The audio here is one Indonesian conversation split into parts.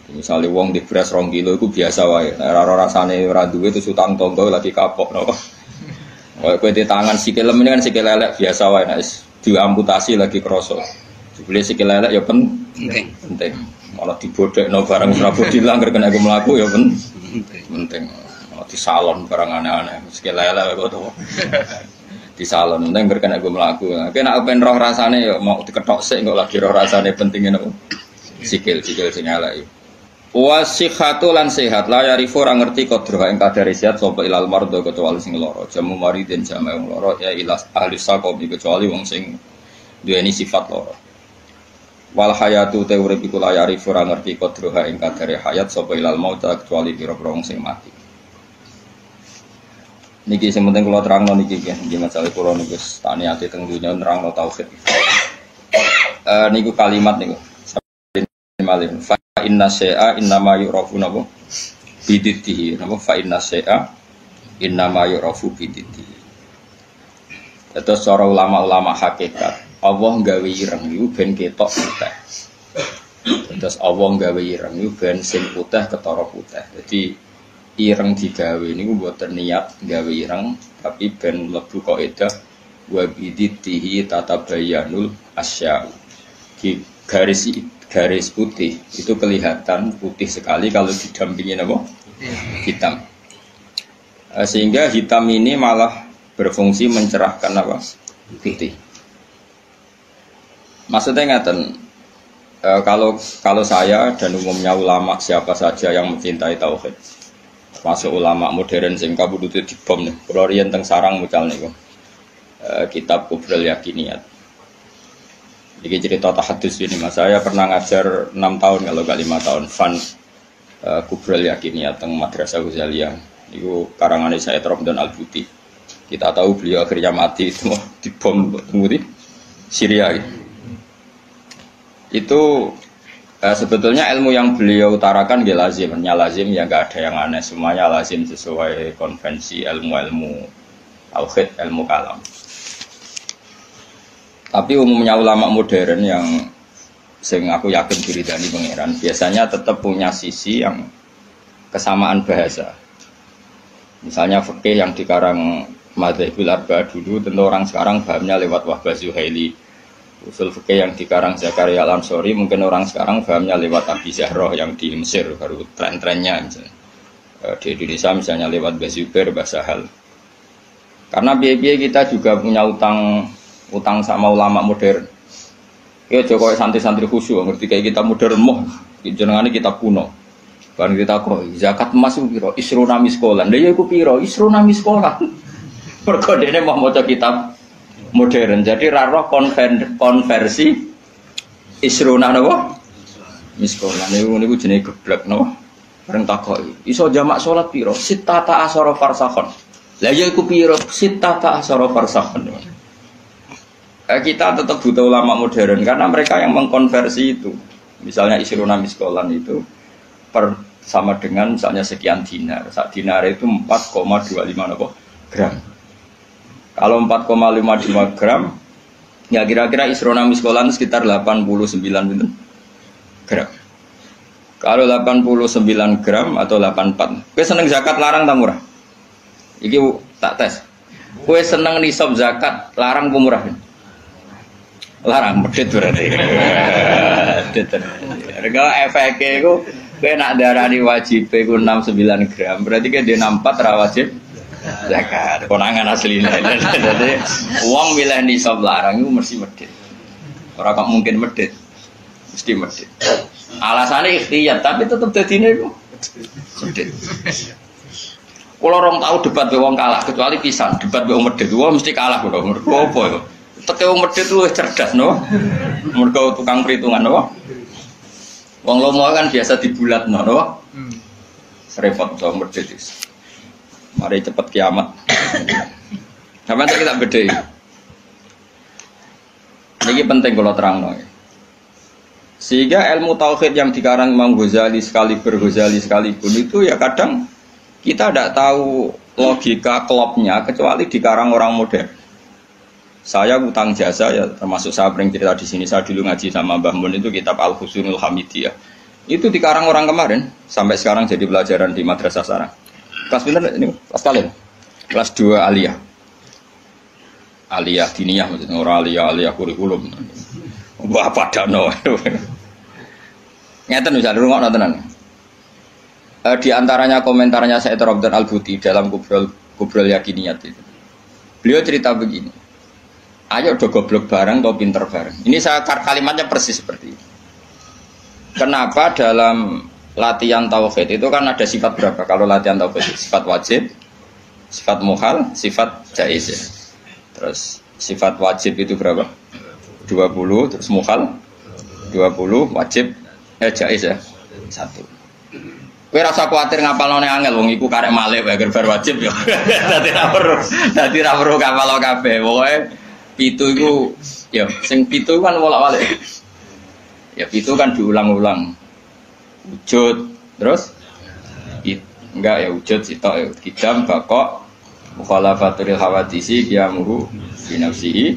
Misalnya wong di beras 2 kilo itu biasa wae. Ora rasane ora duwe terus utang tonggo lagi kapok napa. Kowe di tangan sikil ini kan sikil lelek biasa wae nek diamputasi lagi kroso. Jebule sikil lelek ya penting. Malah dibodhekno barang Prabu dilanggar kena aku mlaku ya penting. Malah di salon barang aneh-aneh. Sikil lelek kok to. Di salon penting kena aku mlaku. Nek ben roh rasane ya mau diketok sik kok lagi roh rasane pentingnya napa. Sikil sing elek. Wasihatu lan sehat la yarifu ora ngerti kodroha ing kadare sehat sapa ilal mardo kecuali sing lara jamu maridin jamae wong lara ya ilas ahli saqom kecuali wong sing duweni sifat lara wal hayatu te urip iku la yarifu ora ngerti kodroha ing kadare hayat sapa ilal maut kecuali pira-pira wong sing mati niki sing penting kula terangno niki nggih masalah kula niku tani ati teng dunya nerangno tauhid niku kalimat niku malih fa inna syai'a innama yu'rafu nabo bididdihi nabo fa inna syai'a innama yu'rafu bididdihi. Terus cara ulama-ulama hakikat Allah gawe ireng iku ben ketok putih. Terus Allah gawe ireng iku ben sing putih ketara putih. Jadi ireng digawe niku mboten niat gawe ireng tapi ben mlebu kaidah wa bididdihi tatabayyanul asya'u. Garis putih itu kelihatan putih sekali kalau didampingi apa? Hitam. Sehingga hitam ini malah berfungsi mencerahkan apa? Putih. Maksudnya ngaten, kalau saya dan umumnya ulama siapa saja yang mencintai tauhid, masuk ulama modern sing kabudute dibom nih, kalau riyen teng sarang mucal niku. Kitab Kubrul Yakiniyat. Ini cerita tahadus ini mas, saya pernah ngajar 6 tahun kalau gak 5 tahun Kubrul Yakiniyat teng Madrasah Ghazaliyah. Itu karangannya Sayyid Ramdan Al-Buti. Kita tahu beliau akhirnya mati itu dibom di Syria. Itu sebetulnya ilmu yang beliau utarakan dia lazim ya nggak ada yang aneh, semuanya lazim sesuai konvensi ilmu tauhid, ilmu kalam. Tapi umumnya ulama modern yang sing aku yakin diridani pangeran biasanya tetap punya sisi yang kesamaan bahasa. Misalnya fikih yang dikarang Madzhabul Arba'ah dulu tentu orang sekarang pahamnya lewat Wahbah Zuhaili. Usul fikih yang dikarang Zakaria Al-Ansori mungkin orang sekarang pahamnya lewat Abi Zahroh yang di Mesir baru tren-trennya misalnya. Di Indonesia misalnya lewat Bazubair, Basahal. Karena biaya kita juga punya utang sama ulama modern. Ya Jokowi santri-santri khusyuk ngerti kayak kita modern moh jenengane kita kuno. Bareng kita kok zakat emas ku piro? Isruna miskolan. Lha ya iku piro? Isruna miskolan. Mergo dene mau maca kitab modern. Jadi ra roh konversi isruna napa? Miskolan. Niku jenenge geblek napa? Bareng takoki. Iso jamak salat piro? Sittata asyara farsakhon. Lah ya iku piro? Sittata asyara farsakhon. Kita tetap butuh ulama modern karena mereka yang mengkonversi itu. Misalnya isruna miskolan itu sama dengan misalnya sekian dinar. Sak dinar itu 4,25 gram. Kalau 4,55 gram, ya kira-kira isruna miskolan sekitar 89 gram. Kalau 89 gram atau 84. Kowe seneng zakat larang ta murah? Iki tak tes. Kowe seneng nisab zakat larang apa murah? Larang medhit berarti. Regala efeke iku kowe nak darani wajib iku 69 gram, berarti kan dia 64 ra wajib zakat. Konangan asline. Dadi wong milih nisab larang iku mesti medhit. Ora kok mungkin medhit. Mesti medhit. Alasannya ikhtiyar, tapi tetep dadine iku medhit. Kula rong tau debat be wong kalah, kecuali pisan debat be wong medhit. Wong mesti kalah kok. Mergo apa ya? Teke wong medhit luwih cerdas no. Mergo tukang perhitungan no. Wong lomo kan biasa dibulatno no. Serepot wong medhit wis. Mari cepet kiamat. Sampeyan tak kita bedhei. Niki penting kula terangno. Sehingga ilmu tauhid yang dikarang Imam Ghazali sekalipun itu ya kadang kita tidak tahu logika klopnya kecuali dikarang orang modern. Saya utang jasa ya termasuk saya sering cerita di sini. Saya dulu ngaji sama Mbah Mun itu kitab Al-Husunul Hamidiyah. Itu dikarang orang kemarin, sampai sekarang jadi pelajaran di madrasah sarang. Kelas pinter ini kelas kalian? Kelas 2 aliyah. Aliyah diniyah maksudnya, orang aliyah kurikulum. Wah padano. Ngeten bisa rungokno tenan. Di antaranya komentarnya Said Robdan Al-Buti dalam Kubrul Yakiniyat itu. Beliau cerita begini. Ayo do goblok bareng atau pinter bareng. Ini saya kalimatnya persis seperti ini. Kenapa dalam latihan tauhid itu kan ada sifat berapa? Kalau latihan tauhid sifat wajib, sifat muhal, sifat jaiz ya. Terus sifat wajib itu berapa? 20, terus muhal 20, wajib jaiz ya. 1. Kowe rasa kuwatir ngapalone angel wong iku karek malih wae bar wajib ya. Dadi ra perlu kapal kabeh. Pokoke 7 iku ya sing 7 kan wolak-walik. Ya itu kan diulang-ulang. Wujud, terus enggak ya wujud sitok ya. Kidam bakok mukhalafatul hawadisi qiyamuhu bi nafsihi.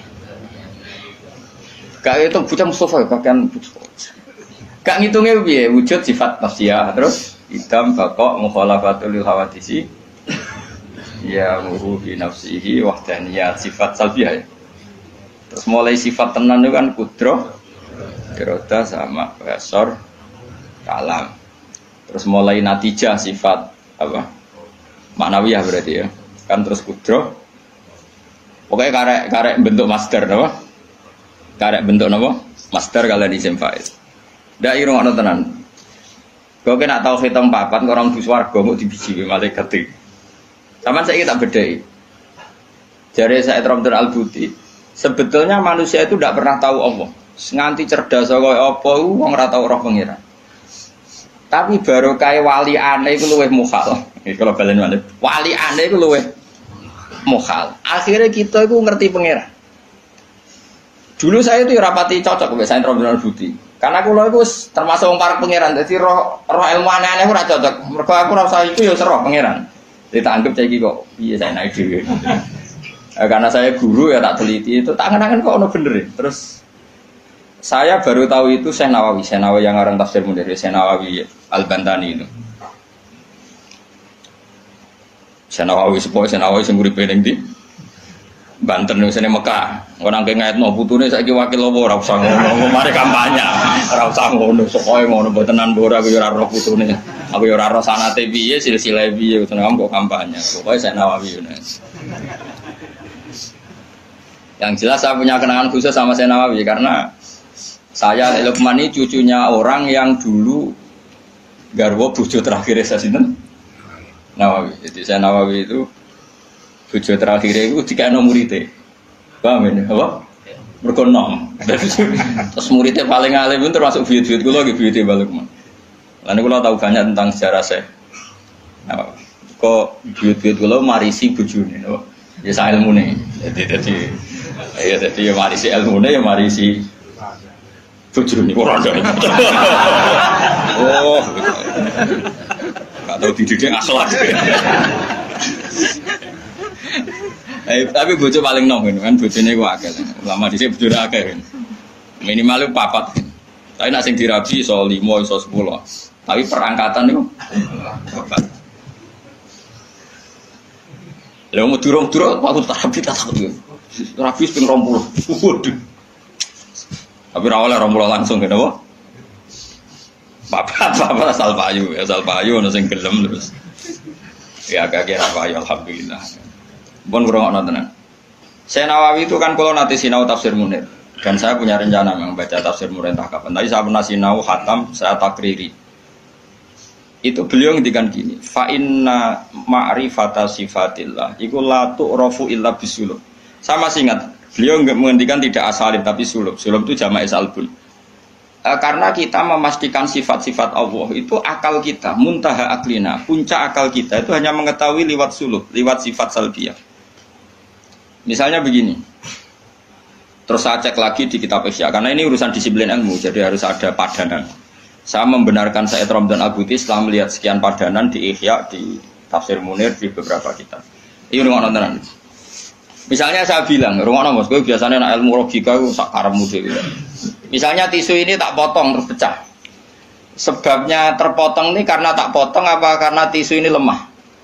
Kayak itu bocah Mustafa pakaian gak ngitungnya piye wujud sifat nafsiyah terus kidam bakok mukhalafatul hawadisi qiyamuhu bi nafsihi wahdaniyat sifat salbiyah ya. Terus mulai sifat tenan itu kan kudrah Iroda sama besor kalam. Terus mulai natijah sifat apa? Ma'nawiyah berarti ya. Kan terus kudro. Pokoknya karek bentuk master napa? Karek bentuk napa? Master kalian isim fa'il. Ndak irung ana tenan. Kok nak tau hitam papat orang bus warga mau dibiji malaikat iki. Sampeyan saiki tak bedheki. Jare Said Robdan Al-Buti, sebetulnya manusia itu tidak pernah tahu Allah. Nganti cerdas kaya apa wong ora tau roh pengiran. Tapi baru kaya wali aneh iku luwih mukhal. Iki kalau balen wali. Wali aneh iku luwih mukhal. Akhirnya kita iku ngerti pengiran. Dulu saya itu rapati cocok mbek Said Robdan Al-Buti. Karena kula iku termasuk wong parek pengiran. Dadi roh ilmu aneh-aneh ora cocok. Mergo aku rasa iku ya roh pengiran. Ditanggep saiki kok piye saya naik dhewe. Karena saya guru ya tak teliti itu tak ngenangan kok ono bener. Terus saya baru tahu itu Syekh Nawawi yang ngarang tafsir Munir, Syekh Nawawi Al-Bantani itu. Syekh Nawawi sing uripe ning ndi? Banten ning sene Mekah. Ora nang ngaitno putune saiki wakil apa ora usah ngono, mari kampanye. Ora usah ngono, sokoe ngono mbotenan mbora aku ya ora roh putune. Aku ya ora roh sanate piye, silsilah piye, seneng kok kampanye. Pokoke Syekh Nawawi ngono. Yang jelas saya punya kenangan khusus sama Syekh Nawawi karena saya Lukman ini cucunya orang yang dulu garwa bojo terakhir saya sinten Nawawi. Jadi saya Nawawi itu bojo terakhir itu dikene muridé. Paham ya? Apa? Mergo nom. Terus muridé paling alim pun termasuk buyut-buyut kula nggih buyute Mbah Lukman. Lan kula tahu banyak tentang sejarah saya. Nah, kok buyut-buyut kula marisi bojone, napa? Ya sak ilmune. Jadi ya marisi ilmune ya marisi bojone ora ada. Oh. Enggak tahu dididik akhlak. Tapi bojo paling nom kan bojone ku akeh. Lama dhisik bojone akeh. Minimal 4. Tapi nek sing dirabi iso 5 iso 10. Tapi perangkatan niku 4. Lah mau durung-durung aku terapi tak takut. Terapi ping 20. Waduh. Tapi ra oleh 20 langsung ngene apa? Bapak asal payu ono sing gelem terus. Ya agak kira payu alhamdulillah. Pun kurang ana tenan. Syekh Nawawi itu kan kalau nanti sinau tafsir Munir dan saya punya rencana membaca tafsir Munir entah kapan. Tadi saya pernah sinau khatam, saya takriri. Itu beliau ngendikan gini, fa inna ma'rifata sifatillah iku la tu'rafu illa bisulub. Saya masih ingat, beliau menghentikan tidak asalib tapi sulub. Sulub itu jama'i salbun. Karena kita memastikan sifat-sifat Allah itu akal kita, muntaha aklina, puncak akal kita itu hanya mengetahui lewat sulub, lewat sifat salbiyah. Misalnya begini, terus saya cek lagi di kitab Ihya, karena ini urusan disiplin ilmu, jadi harus ada padanan. Saya membenarkan Said Robdan Al-Buti setelah melihat sekian padanan di Ihya, di Tafsir Munir, di beberapa kitab. Ini rumah nontonan. Misalnya saya bilang, rumah nonton, gue biasanya ilmu logika sak karemu dhewe. Misalnya tisu ini tak potong terus pecah. Sebabnya terpotong ini karena tak potong apa karena tisu ini lemah?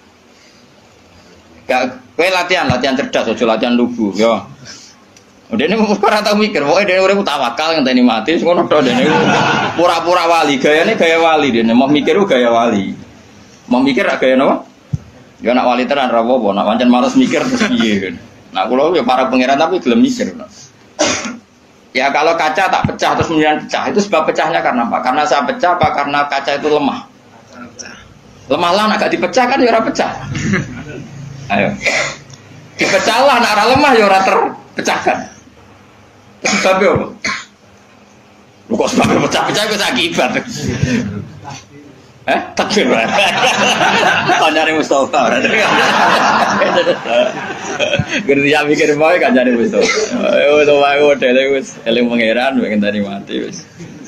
Gak, kowe latihan cerdas, aja latihan lugu, yo. Udah ini ora tau mikir, pokoknya dia urip tawakal ngenteni mati, ngono tok dene. Pura-pura wali, gayane gaya wali dene, mau mikir gaya wali. Mau mikir gaya napa? Ya nak wali tenan ra apa, nak pancen males mikir terus piye. Nah, kula ya para pangeran tapi gelem mikir. Ya kalau kaca tak pecah terus kemudian pecah, itu sebab pecahnya karena apa? Karena saya pecah apa karena kaca itu lemah? Lemah lah, agak dipecah kan ya ora pecah. Ayo. Dipecah lah, nak ora lemah ya ora terpecahkan. Sebabnya apa? Lu kok sebabnya pecah-pecah itu akibat. Takbir. Kancane Mustafa. Gerti ya mikir bae kancane Mustafa. Yo to wae modele wis eling pangeran pengen tadi mati wis.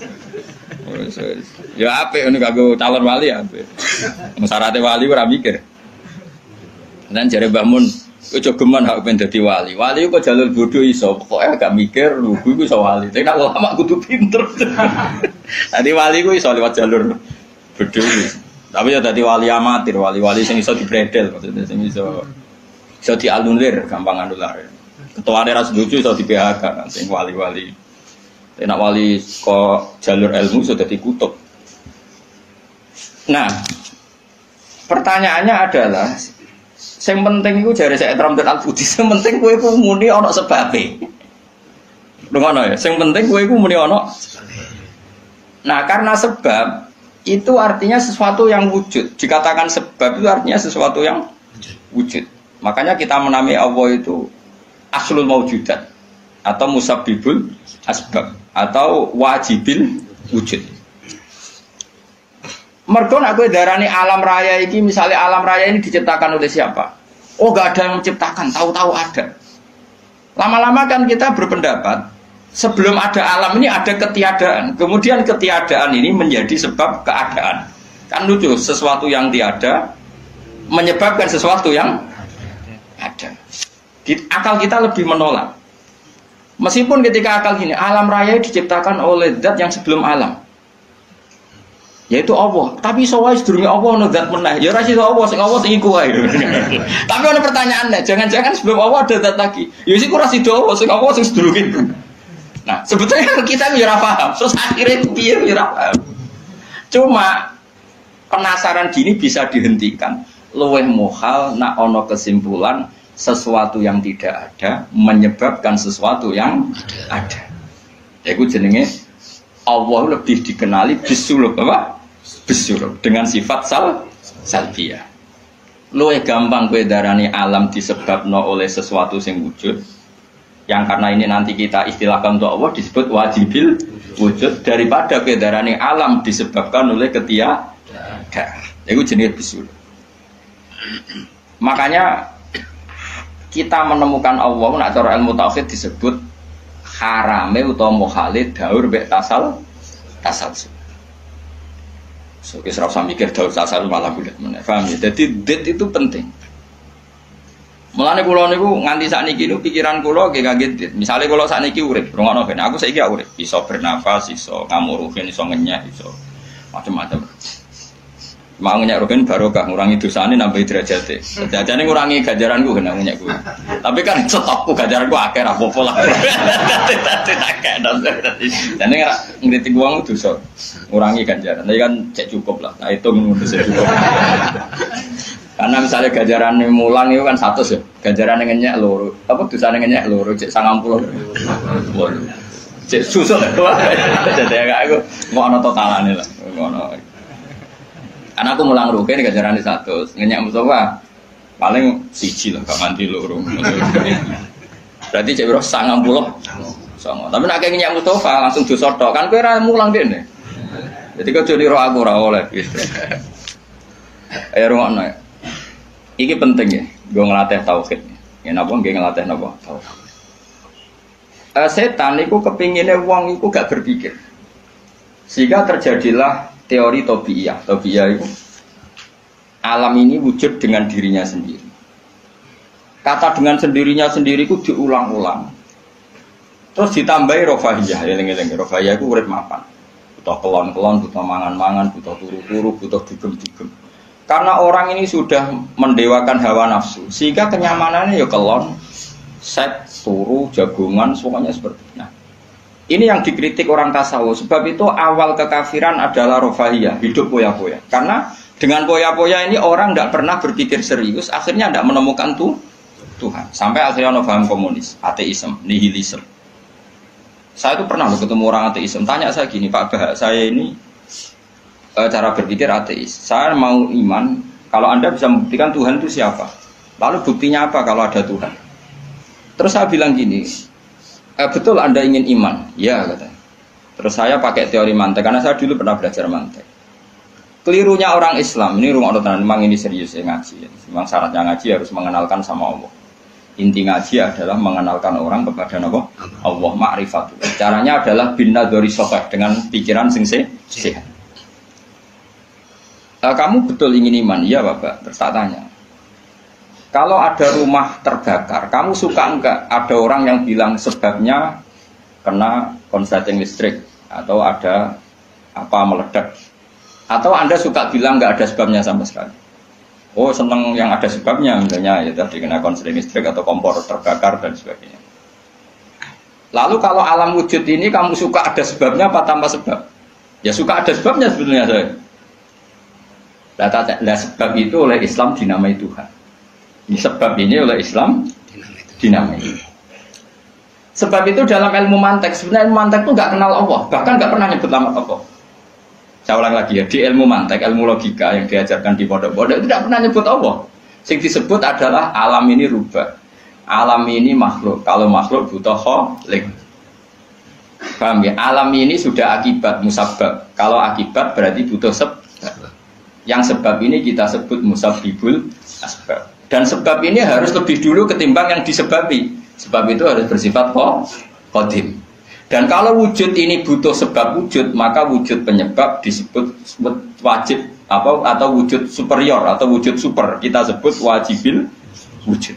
Ya apik ngono kanggo calon wali apik. Syaratnya wali ora mikir. Dan jare Mbah Mun, ojo geman hak ben dadi wali. Wali kok jalur bodoh iso, pokoke agak mikir lugu iku iso wali. Tapi nek ulama kudu pinter. Tadi wali ku iso lewat jalur bodoh. Tapi ya dadi wali amatir, wali-wali sing iso dibredel maksudnya sing iso dianulir, gampang anulir. Ketuane ra setuju iso di PHK kan sing wali-wali. Nek wali kok jalur ilmu iso dadi kutub. Nah, pertanyaannya adalah yang penting itu jare saya Ramdan Al-Budi, yang penting kowe iku muni ana sebabe. Ngono ya, yang penting kowe iku muni ana. Nah, karena sebab itu artinya sesuatu yang wujud. Dikatakan sebab itu artinya sesuatu yang wujud. Makanya kita menamai Allah itu aslul maujudat atau musabbibul asbab atau wajibil wujud. Mergo nek kowe darani alam raya iki, misalnya alam raya ini diciptakan oleh siapa? Oh, enggak ada yang menciptakan, tahu-tahu ada. Lama-lama kan kita berpendapat sebelum ada alam ini ada ketiadaan. Kemudian ketiadaan ini menjadi sebab keadaan. Kan lucu, sesuatu yang tiada menyebabkan sesuatu yang ada. Akal kita lebih menolak. Meskipun ketika akal gini, alam raya diciptakan oleh zat yang sebelum alam, yaitu Allah. Tapi soal sedurunge Allah ono zat meneh. Ya ora iso Allah, sing Allah sing iku wae. Tapi ana pertanyaannya, jangan-jangan sebelum Allah ada zat lagi. Ya sik ora sida Allah, sing Allah sing sedurunge itu. Nah, sebetulnya kita ya ora paham. Terus akhirnya piye ya ora paham. Cuma penasaran gini bisa dihentikan. Luweh muhal nak ono kesimpulan sesuatu yang tidak ada menyebabkan sesuatu yang ada. Iku jenenge Allah lebih dikenali bisulub apa? Bisulub dengan sifat salbiyah. Luwih gampang kowe darani alam disebabno oleh sesuatu sing wujud. Yang karena ini nanti kita istilahkan untuk Allah disebut wajibil wujud daripada kowe darani alam disebabkan oleh ketiadaan. Iku jenis bisulub. Makanya kita menemukan Allah nak cara ilmu tauhid disebut harame utawa muhalid daur mbek tasal. So wis ora usah mikir daur tasal malah bulet meneh. Paham ya? Jadi dit itu penting. Mulane kula niku nganti sakniki niku pikiran kula nggih kaget dit. Misale kula sakniki urip, rungokno ben aku saiki urip, iso bernafas, iso ngamuruhin, iso ngenyek, iso macam-macam. Mau ngenyek rogen barokah ngurangi dosane nambah derajate. Derajane ngurangi ganjaranku kena ngenyek kuwi. Tapi kan stokku ganjaranku akeh ra apa-apa lah. Dene ngritik wong dosa. Ngurangi ganjaran. Tapi kan cek cukup lah. Nah itu ngono sik cukup. Karena misalnya ganjarane mulang itu kan 100 ya. Ganjarane ngenyek loro. Apa dosane ngenyek loro cek 90. Cek susuk. Dadi aku mau ana totalane lah. Ngono. Karena aku mulang rugen ganjaran di 100, ngenyak Mustafa paling siji lah, gak mandi loro. Berarti cek biro 90. Tapi nak kayak ngenyak Mustafa langsung dosa-dosa kan kowe ora mulang dene. Jadi kau jadi roh aku ora oleh. Ayo rungokno. Iki penting ya, gue ngelatih tauhid. Ya napa nggih ngelatih napa? Tauhid. Setan itu kepinginnya wong itu gak berpikir. Sehingga terjadilah teori Tobiyah. Tobiyah itu alam ini wujud dengan dirinya sendiri. Kata dengan sendirinya sendiri itu diulang-ulang. Terus ditambahi rofahiyah. Eling-eling rofahiyah itu urip mapan. butuh kelon-kelon, butuh mangan-mangan, butuh turu-turu, butuh dugem-dugem. Karena orang ini sudah mendewakan hawa nafsu, sehingga kenyamanannya ya kelon, seks, turu, jagungan, semuanya seperti itu. Nah, ini yang dikritik orang tasawuf. Sebab itu awal kekafiran adalah rofahiyah, hidup poya-poya. Karena dengan poya-poya ini orang tidak pernah berpikir serius, akhirnya tidak menemukan Tuhan. Sampai akhirnya ono paham komunis, ateisme, nihilisme. Saya itu pernah ketemu orang ateisme, tanya saya gini, Pak Bah, saya ini cara berpikir ateis. Saya mau iman, kalau Anda bisa membuktikan Tuhan itu siapa? Lalu buktinya apa kalau ada Tuhan? Terus saya bilang gini, betul Anda ingin iman? Ya, katanya. Terus saya pakai teori mantek, karena saya dulu pernah belajar mantek. Kelirunya orang Islam, ini rumah orang memang ini serius ya ngaji. Memang syaratnya ngaji harus mengenalkan sama Allah. Inti ngaji adalah mengenalkan orang kepada Allah, ma'rifatu. Caranya adalah binna dari sofah, dengan pikiran sing sehat. Kamu betul ingin iman? Iya Bapak. Terus tak tanya, kalau ada rumah terbakar, kamu suka enggak ada orang yang bilang sebabnya kena konsleting listrik atau ada apa meledak? Atau Anda suka bilang enggak ada sebabnya sama sekali? Oh seneng yang ada sebabnya, misalnya ya tadi kena konsleting listrik atau kompor terbakar dan sebagainya. Lalu kalau alam wujud ini kamu suka ada sebabnya apa tanpa sebab? Ya suka ada sebabnya sebetulnya saya. Nah, sebab itu oleh Islam dinamai Tuhan. Ini sebab ini oleh Islam dinamai. Sebab itu dalam ilmu mantek, sebenarnya ilmu mantek itu nggak kenal Allah, bahkan nggak pernah nyebut nama Allah. Saya ulang lagi ya, di ilmu mantek, ilmu logika yang diajarkan di pondok-pondok itu tidak pernah nyebut Allah. Yang disebut adalah alam ini rubah, alam ini makhluk. Kalau makhluk butuh kholik. Paham ya? Alam ini sudah akibat musabab. Kalau akibat berarti butuh sebab. Yang sebab ini kita sebut musabbibul asbab. Dan sebab ini harus lebih dulu ketimbang yang disebabi. Sebab itu harus bersifat qadim. Dan kalau wujud ini butuh sebab wujud, maka wujud penyebab disebut wajib atau wujud superior atau wujud super. Kita sebut wajibil wujud.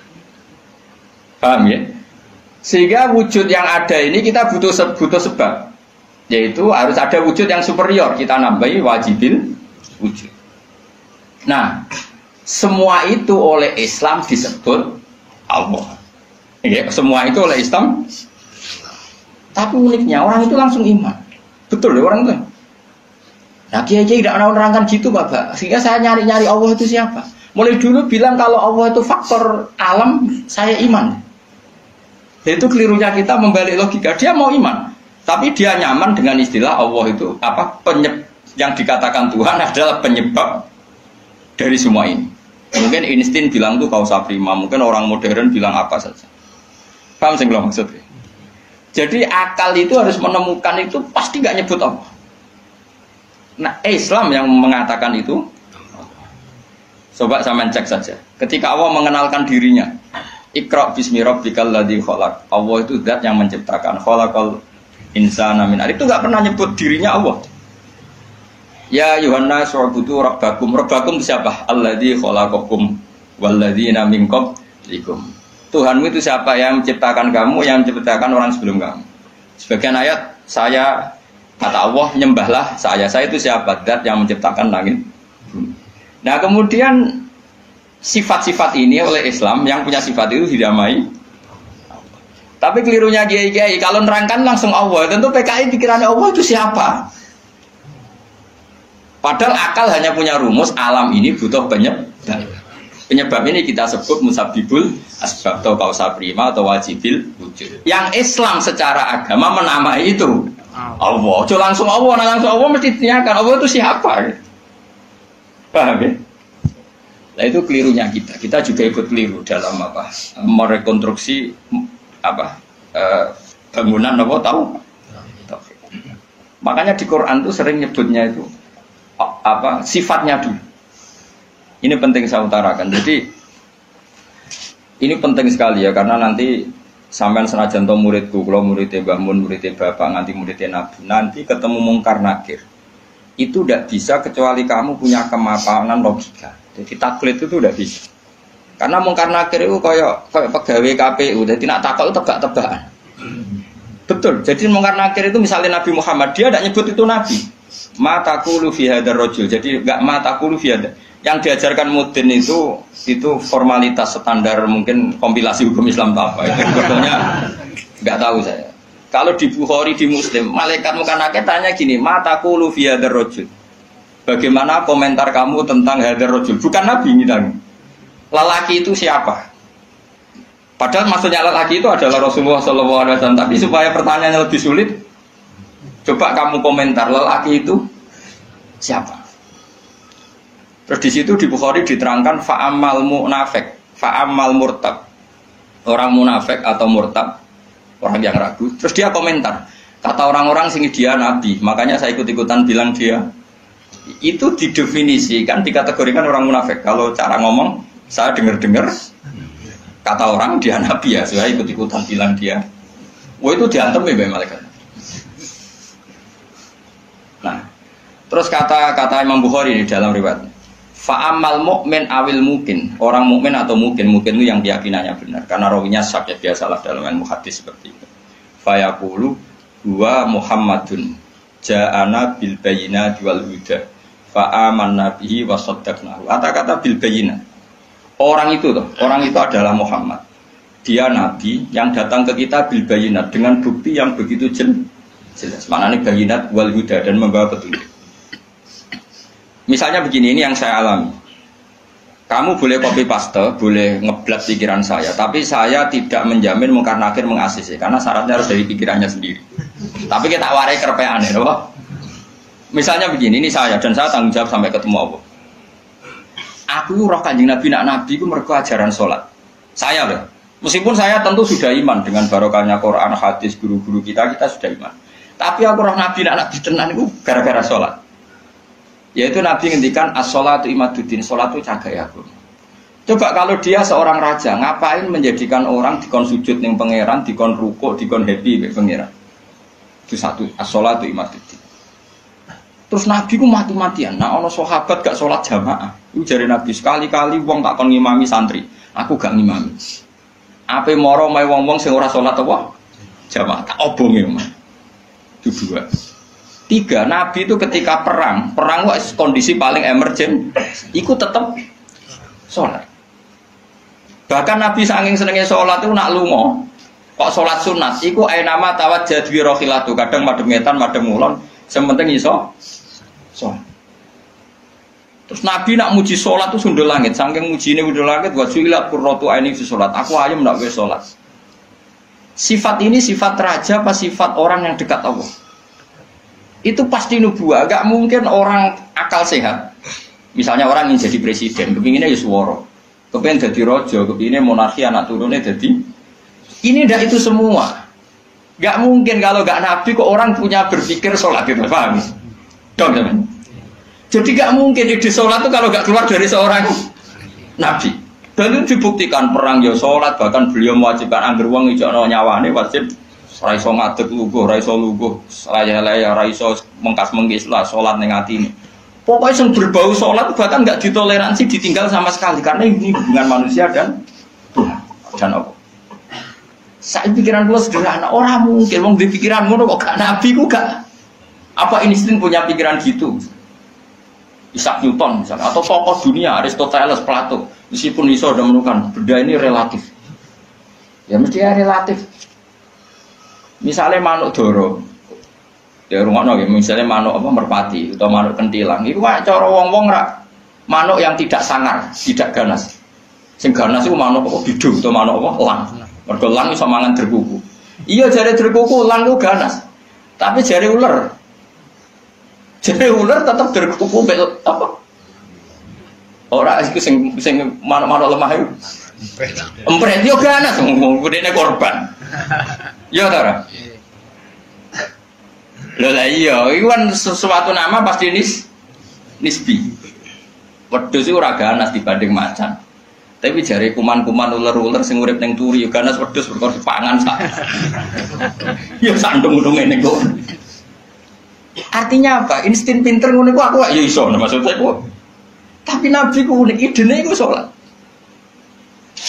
Paham ya? Sehingga wujud yang ada ini kita butuh sebab. Yaitu harus ada wujud yang superior. Kita nambahi wajibil wujud. Nah, semua itu oleh Islam disebut Allah. Ya, semua itu oleh Islam. Tapi uniknya orang itu langsung iman. Betul ya orang itu. Nah, kiai-kiai tidak menerangkan gitu, Bapak. Sehingga saya nyari-nyari Allah itu siapa. Mulai dulu bilang kalau Allah itu faktor alam, saya iman. Itu kelirunya kita membalik logika. Dia mau iman, tapi dia nyaman dengan istilah Allah itu apa yang dikatakan Tuhan adalah penyebab dari semua ini. Mungkin Einstein bilang itu kausa prima, mungkin orang modern bilang apa saja. Paham sih kalau maksudnya? Jadi akal itu harus menemukan itu pasti gak nyebut Allah. Nah Islam yang mengatakan itu, coba sama cek saja. Ketika Allah mengenalkan dirinya, Iqra bismi rabbikal ladzi khalaq. Allah itu zat yang menciptakan. Khalaqal insana min 'alaq. Itu gak pernah nyebut dirinya Allah. Ya Yuhannas wa'budu rabbakum. Rabbakum itu siapa? Alladzi khalaqakum walladzina min qablikum. Tuhanmu itu siapa? Yang menciptakan kamu, yang menciptakan orang sebelum kamu. Sebagian ayat saya kata Allah nyembahlah saya. Saya itu siapa? Zat yang menciptakan langit. Nah kemudian sifat-sifat ini oleh Islam yang punya sifat itu didamai. Tapi kelirunya kiai-kiai kalau nerangkan langsung Allah. Tentu PKI pikirannya Allah itu siapa? Padahal akal hanya punya rumus alam ini butuh penyebab. Penyebab ini kita sebut musabbibul asbab atau kausa prima atau wajibil wujud. Yang Islam secara agama menamai itu Allah. Ojo langsung Allah, langsung Allah mesti ditanyakan Allah itu siapa? Paham ya? Nah itu kelirunya kita. Kita juga ikut keliru dalam apa? Merekonstruksi apa? Bangunan apa tahu? Makanya di Quran itu sering nyebutnya itu apa sifatnya dulu. Ini penting saya utarakan. Jadi ini penting sekali ya karena nanti sampean senajan to muridku, kalau muridnya Mbah Mun, muridnya Bapak, nganti muridnya Nabi, nanti ketemu mungkar nakir. Itu tidak bisa kecuali kamu punya kemapanan logika. Jadi taklid itu tidak bisa. Karena mungkar nakir itu kayak pegawai KPU, jadi nak takut itu tebak-tebakan. Betul. Jadi mungkar nakir itu misalnya Nabi Muhammad, dia tidak nyebut itu Nabi. Ma taqulu fi hadzal rajul. Jadi enggak ma taqulu fi hadzal. Yang diajarkan Mudin itu formalitas standar mungkin kompilasi hukum Islam apa. Itu sebetulnya enggak tahu saya. Kalau di Bukhari di Muslim, malaikat mungkar nakir tanya gini, ma taqulu fi hadzal rajul. Bagaimana komentar kamu tentang hadzal rajul? Bukan Nabi ngitang. Lelaki itu siapa? Padahal maksudnya lelaki itu adalah Rasulullah SAW. Tapi supaya pertanyaannya lebih sulit, coba kamu komentar lelaki itu siapa? Terus di situ di Bukhari diterangkan fa'amal munafik, fa'amal murtab. Orang munafik atau murtab, orang yang ragu. Terus dia komentar, kata orang-orang sini dia nabi, makanya saya ikut-ikutan bilang dia. Itu didefinisikan, dikategorikan orang munafik. Kalau cara ngomong, saya dengar-dengar. Kata orang dia nabi ya, saya ikut-ikutan bilang dia. Wah itu diantem ya malaikat. Nah, terus kata Imam Bukhari di dalam riwayat. Fa'amal mu'min awil mungkin. Orang mukmin atau mungkin itu yang keyakinannya benar. Karena rawinya syak ya biasalah dalam ilmu hadis seperti itu. Fayaqulu huwa Muhammadun ja'ana bil bayyinati wal huda. Fa'amanna bihi wa saddaqnahu. Kata-kata bil bayyinah. Orang itu adalah Muhammad. Dia nabi yang datang ke kita bil bayinat dengan bukti yang begitu jelas. Maknanya bayinat wal huda dan membawa petunjuk. Misalnya begini, ini yang saya alami. Kamu boleh copy paste, boleh ngeblat pikiran saya, tapi saya tidak menjamin mungkar nakir meng-ACC karena syaratnya harus dari pikirannya sendiri. Tapi kita warai kerpean ya, misalnya begini, ini saya dan saya tanggung jawab sampai ketemu Allah. Aku roh Kanjeng Nabi nak nabi ku mergo ajaran salat. Saya loh. Meskipun saya tentu sudah iman dengan barokahnya Quran, hadis guru-guru kita sudah iman. Tapi aku roh Nabi nak nabi tenan itu gara-gara salat. Yaitu Nabi ngendikan as-sholatu imaduddin, salat itu cagai aku. Coba kalau dia seorang raja, ngapain menjadikan orang dikon sujud ning pangeran, dikon rukuk, dikon happy mek pangeran. Itu satu, as-sholatu imaduddin. Terus Nabi ku mati-matian. Nah, ono sahabat gak sholat jamaah. Itu jari Nabi sekali-kali wong tak kon ngimami santri. Aku gak ngimami. Ape moro mae wong-wong sing ora sholat apa? Jamaah tak obonge. Itu dua. Tiga, Nabi itu ketika perang kondisi paling emergen, iku tetap sholat. Bahkan Nabi saking senenge sholat itu nak lunga. Kok sholat sunat? Iku ainama tawajjah bi rokhilatu. Kadang madhep ngetan, madhep ngulon. Sementing iso sholat. Terus Nabi nak muji sholat itu sundul langit. Saking mujine sundul langit, wa ju'ilat qurratu aini fi sholat. Aku ayam nak wis sholat. Sifat ini sifat raja apa sifat orang yang dekat Allah? Itu pasti nubuah. Gak mungkin orang akal sehat. Misalnya orang ingin jadi presiden, kepinginnya ya suworo. Kepingin jadi rojo, kepinginnya monarki anak turunnya jadi. Ini ndak itu semua. Gak mungkin kalau gak Nabi kok orang punya berpikir sholat itu, paham? Dong, teman. Jadi gak mungkin ide sholat itu kalau gak keluar dari seorang Nabi. Dan itu dibuktikan perang ya sholat, bahkan beliau mewajibkan angger wong ijono nyawane wajib raiso ngadeg luguh, raiso luguh, laya-laya, raiso mengkas-mengkis lah sholat ning atine. Pokoknya yang berbau sholat bahkan gak ditoleransi ditinggal sama sekali karena ini hubungan manusia dan Tuhan dan Allah. Saya pikiran gue sederhana, orang mungkin wong di pikiran ngono kok gak Nabi ku gak. Apa insting punya pikiran gitu? Isaac Newton misalnya, atau tokoh dunia Aristoteles, Plato, meskipun iso sudah menemukan benda ini relatif. Ya mesti relatif. Misalnya manuk doro, ya rumah misalnya manuk apa merpati atau manuk kentilang, itu cara wong-wong rak manuk yang tidak sangar, tidak ganas. Sing ganas itu manuk apa bidu atau manuk apa lang. Mergo lang iso mangan derkuku. Iya jare derkuku lang itu ganas. Tapi jare ular. Jare ular tetap derkuku apa? Ora iku sing manuk-manuk lemah itu. Empret yo ganas ngene korban. Ya ta. Lho lah iya, iku kan sesuatu nama pasti nisbi. Wedhus iku ora ganas dibanding macan. Tapi jare kuman-kuman ular-ular sing urip ning turi yo ganas wedhus perkara dipangan sak. Ya sandung-sandung ngene kok. Artinya apa? Insting pinter ngono iku aku ya iso maksudnya kok. Tapi Nabi ku unik idene iku salat.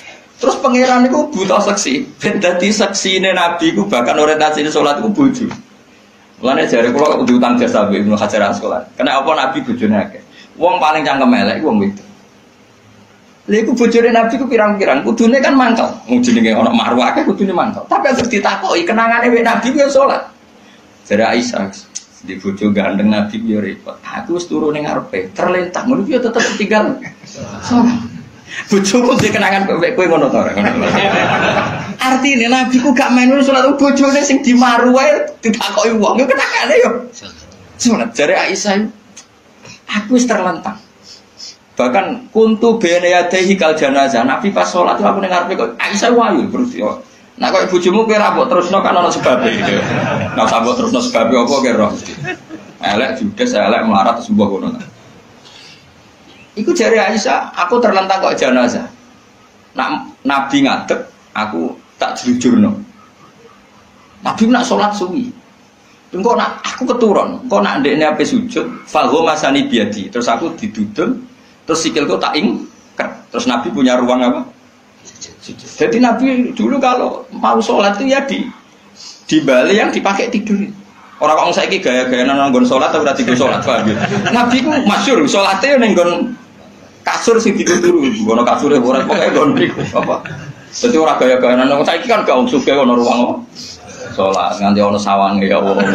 Terus pangeran itu buta seksi. Ben dadi seksine Nabi ku bahkan orientasi salat iku bojo. Mulane jare kula kudu utang jasa Ibnu Hajar Asqalani. Karena apa Nabi bojone akeh. Wong paling cangkem elek wong wedok. Lha iku bojone Nabi ku pirang-pirang, kudune kan mangkel. Wong jenenge ana marwah akeh kudune mangkel. Tapi harus ditakoki kenangane wek Nabi ku salat. Jare Aisyah, di bojo gandeng Nabi ku yo repot. Aku wis turu ning ngarepe, terlentang ngono yo tetep tinggal. Salat. Bojoku sing kenangan wek kowe ngono to ora ngono. Artine Nabi ku gak main salat bojone sing dimaru wae ditakoki wong yo kenangane yo. Salat jare Aisyah aku wis terlentang. Bahkan kuntu bene yadehi kal janazah. Nabi pas salat aku ning ngarepe kok Aisyah wayu terus yo. Nek kok bojomu kowe ra mbok terusno kan ana sebabe gitu. Nek sambok terusno sebabe apa kowe roh. Elek judes elek melarat terus mbok ngono. Iku jare Aisyah, aku terlentang kok janazah. Nak Nabi ngadeg, aku tak jujurno. Nabi nak salat suwi. Engko nak aku keturun, engko nak ndekne ape sujud, fahu masani biadi. Terus aku didudul, terus sikilku tak ingker. Terus Nabi punya ruang apa? Sujud. Jadi Nabi dulu kalau mau sholat itu ya di bali yang dipakai tidur. Orang kok saiki gaya-gaya nang nggon sholat atau ora tidur sholat, paham ya? Nabi ku masyhur sholatnya ning nggon kasur sing dituturu, ngono kasure ora pokoke nggon mriku apa. Dadi ora gaya-gaya nang saiki kan gak sugih ono ruang apa? Sholat nganti ono sawange ya Allah.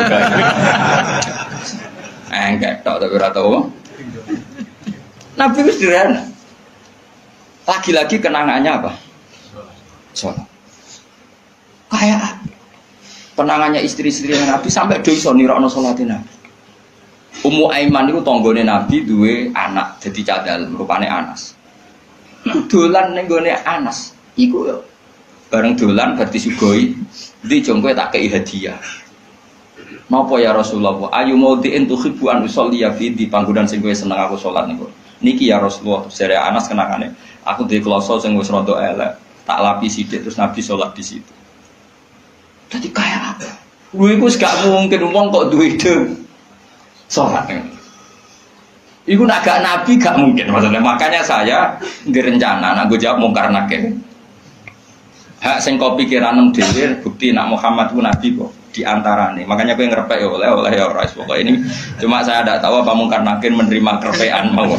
Enggak tok tapi ora tau. Nabi wis sederhana. Lagi-lagi kenangannya apa? Sholat. Kayak kenangannya istri-istri Nabi sampai do iso nirakno salate Nabi. Ummu Aiman itu tanggane Nabi duwe anak dadi cadal rupane Anas. Dolan ning gone Anas. Iku yo bareng dolan bar disugoi, ndi jongkoe tak kei hadiah. Napa ya Rasulullah? Ayu maudhi'in tuhibbu an usolli fi di panggonan sing kowe seneng aku salat niku. Niki ya Rasulullah, sere Anas kenangane. Aku duwe kloso sing wis rada elek, tak lapi sithik terus Nabi salat di situ. Dadi kaya apa? Kuwi iku gak mungkin wong kok duwe ide salat. Iku nak gak Nabi gak mungkin maksudnya. Makanya saya ngerencana nak gue jawab mungkar nakir. Hak sing kau pikiran dhewe bukti nak Muhammad ku Nabi kok di antarane. Makanya gue ngerepek ya oleh ya ora pokoknya ini cuma saya tidak tahu apa mungkar nakir menerima kerepean mau.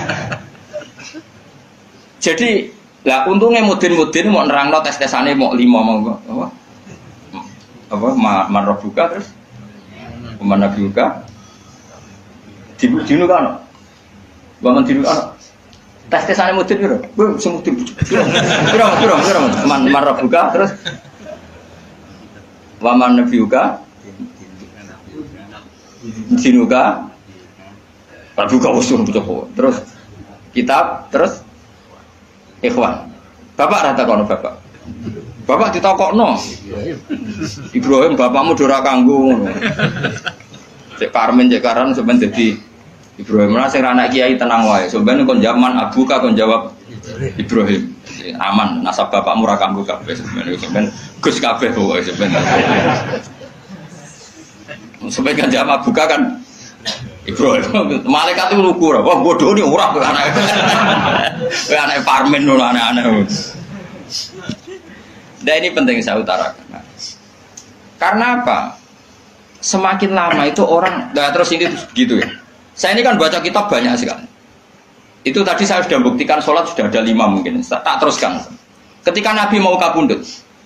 Jadi lah untungnya mudin-mudin mau nerangno tes-tesane mau 5 mau apa marrobuka terus mana buka dinu kan bangun dinu kan tes-tesane mudin piro sing mudin piro marrobuka terus waman nabiuka dinuka prabuka usul terus kitab terus ikhwan bapak rata kono bapak ditakokno Ibrahim bapakmu dora kanggo cek Karmen cek Karan sampeyan dadi Ibrahim ora sing anak kiai tenang wae sampeyan kon zaman abuka kon jawab Ibrahim aman nasab bapakmu ora kanggo kabeh sampeyan Gus kabeh wae sampeyan sampeyan jawab abuka kan Ibrahim malaikat itu lugu ora wah bodoh ni ora anak Parmen ngono anak-anak. Dan ini penting saya utarakan. Karena apa? Semakin lama itu orang, nah terus ini gitu ya. Saya ini kan baca kitab banyak sekali. Itu tadi saya sudah buktikan sholat sudah ada 5 mungkin. Tak teruskan. Ketika Nabi mau kapundut,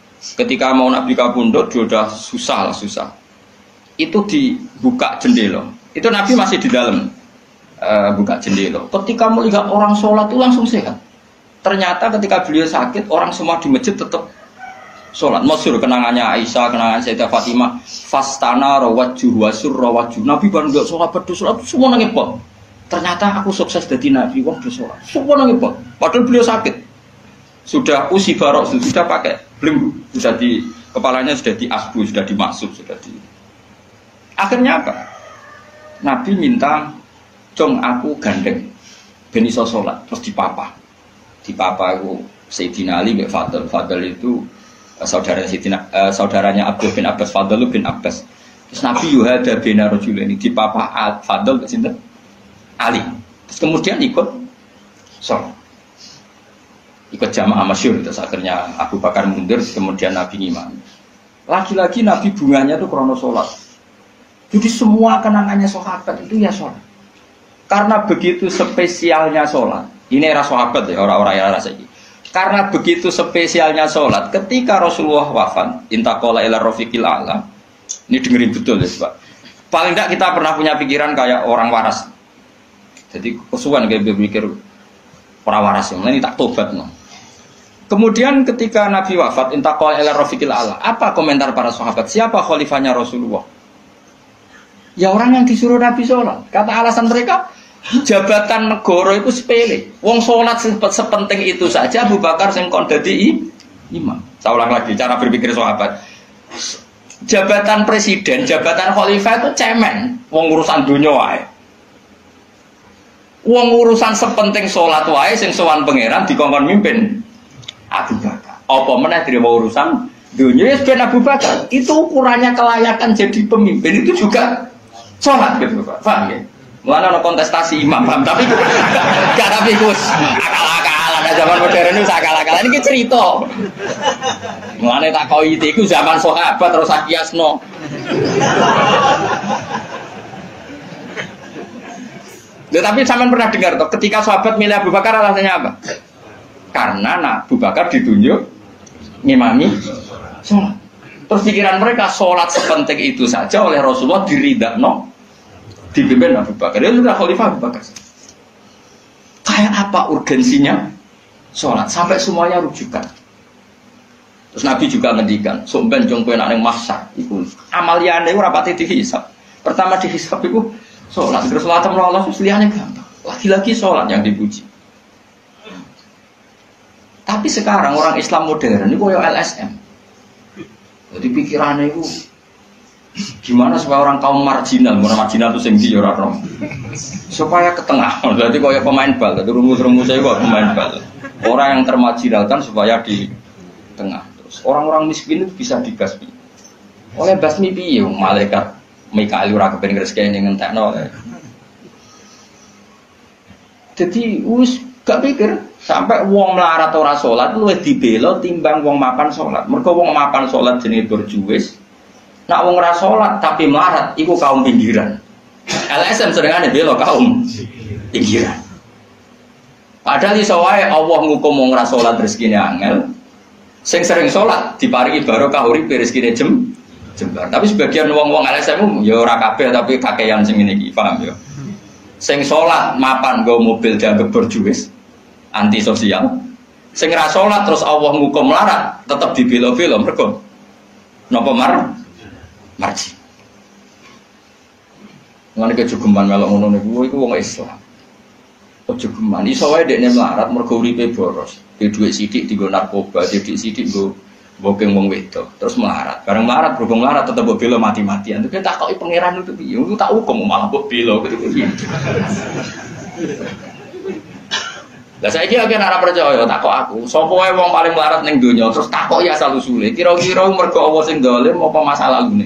sudah susah. Itu dibuka jendela. Itu Nabi masih di dalam buka jendela. Ketika melihat orang sholat itu langsung sehat. Ternyata ketika beliau sakit, orang semua di masjid tetap sholat. Masyhur kenangannya Aisyah, kenangan Sayyidah Fatimah. Fastana rawajjuh wasur rawajjuh. Nabi baru nggak sholat berdoa, semua nangis pol. Ternyata aku sukses jadi Nabi, wong bersolat. Semua nangis pol. Padahal beliau sakit. Sudah usi barok, sudah pakai belenggu, sudah di kepalanya sudah diasbu, sudah dimaksud, sudah di. Akhirnya apa? Nabi minta, "Jong aku gandeng, ben iso sholat." Terus dipapa itu Sayyidina Ali bin Fadl. Fadl itu saudaranya Abdul bin Abbas. Fadl bin Abbas. Terus Nabi yuhada bina rajulaini dipapa Fadl ke sinten? Ali. Terus kemudian ikut sholat. ikut jamaah masyhur, terus akhirnya Abu Bakar mundur, kemudian Nabi ngimami. Lagi-lagi Nabi bunganya itu krono sholat. Jadi semua kenangannya sahabat itu ya sholat. Karena begitu spesialnya sholat. Ini era sahabat ya, orang-orang era ini. Karena begitu spesialnya sholat, ketika Rasulullah wafat, intaqala ila rafiqil a'la. Ini dengerin betul ya Pak. Paling tidak kita pernah punya pikiran kayak orang waras. Jadi kesuwan kayak berpikir orang waras yang ini tak tobat no. Kemudian ketika Nabi wafat, intaqala ila rafiqil a'la. Apa komentar para sahabat? Siapa khalifahnya Rasulullah? Ya orang yang disuruh Nabi sholat. Kata alasan mereka, jabatan negara itu sepele. Wong sholat sepenting itu saja. Abu Bakar sing kon dadi imam. Saya ulang lagi cara berpikir sahabat. Jabatan presiden, jabatan khalifah itu cemen. Wong urusan dunia wae. Wong urusan sepenting sholat wae sing sowan pangeran dikongkon mimpin Abu Bakar. Apa meneh terima urusan dunia ben Abu Bakar. Itu ukurannya kelayakan jadi pemimpin itu juga sholat gitu Pak. Paham ya? Mulane ana kontestasi imam, paham? Tapi gak tapi Gus. Akal-akalan zaman modern itu akal-akalan iki cerita. Mulane tak koi iku zaman sahabat terus akiasno. Tapi sampean pernah dengar toh ketika sahabat milih Abu Bakar alasannya apa? Karena Abu Bakar ditunjuk ngimami sholat. Terus pikiran mereka sholat sepenting itu saja oleh Rasulullah diridakno dipimpin Abu Bakar. Dia sudah khalifah Abu Bakar. Kayak apa urgensinya sholat sampai semuanya rujukan. Terus Nabi juga ngendikan, sok ben jong kowe nek ning mahsyar iku amaliyane ora pati dihisab. Pertama dihisab iku sholat, terus sholat Allah liyane gampang. Lagi-lagi sholat yang dipuji. Tapi sekarang orang Islam modern itu kayak LSM. Jadi pikirannya itu gimana supaya orang kaum marginal itu singgi orang supaya ke tengah. Berarti kayak pemain bal. Jadi rumus-rumusnya itu pemain bal. Orang yang termarginalkan supaya di tengah. Terus orang-orang miskin itu bisa dibasmi. Oleh basmi piye malaikat Mikail ora kepen ngreseki ning entekno. Jadi wis gak pikir sampai wong melarat ora salat luwih dibela timbang wong mapan salat. Mergo wong mapan salat jenenge berjuwis. Nak wong ora salat tapi melarat iku kaum pinggiran. LSM sedengane bela kaum pinggiran. Padahal iso wae Allah ngukum wong ora salat rezekine angel. Sing sering salat diparingi barokah uripe rezekine jembar. Tapi sebagian wong-wong LSM ya ora kabeh tapi kakean sing ngene iki, paham ya. Sing salat mapan nggo mobil dianggap berjuwis, anti sosial. Sing ora salat terus Allah ngukum melarat, tetep dibela-bela mergo napa marji. Ngene kejogeman melok ngono niku iku wong Islam. Kejogeman iso wae dekne melarat mergo uripe boros. Di dhuwit sithik dienggo narkoba, di dhuwit sithik nggo bokeng wong wedok, terus melarat. Bareng melarat berhubung melarat tetep mbok bela mati-matian. Terus tak koki pangeran itu piye? Itu tak hukum malah mbok bela gitu piye. Lah saiki akeh ora percaya tak kok aku. Sapa wae wong paling melarat ning donya terus takok ya asal usule. Kira-kira mergo Allah sing dolim apa masalah lune?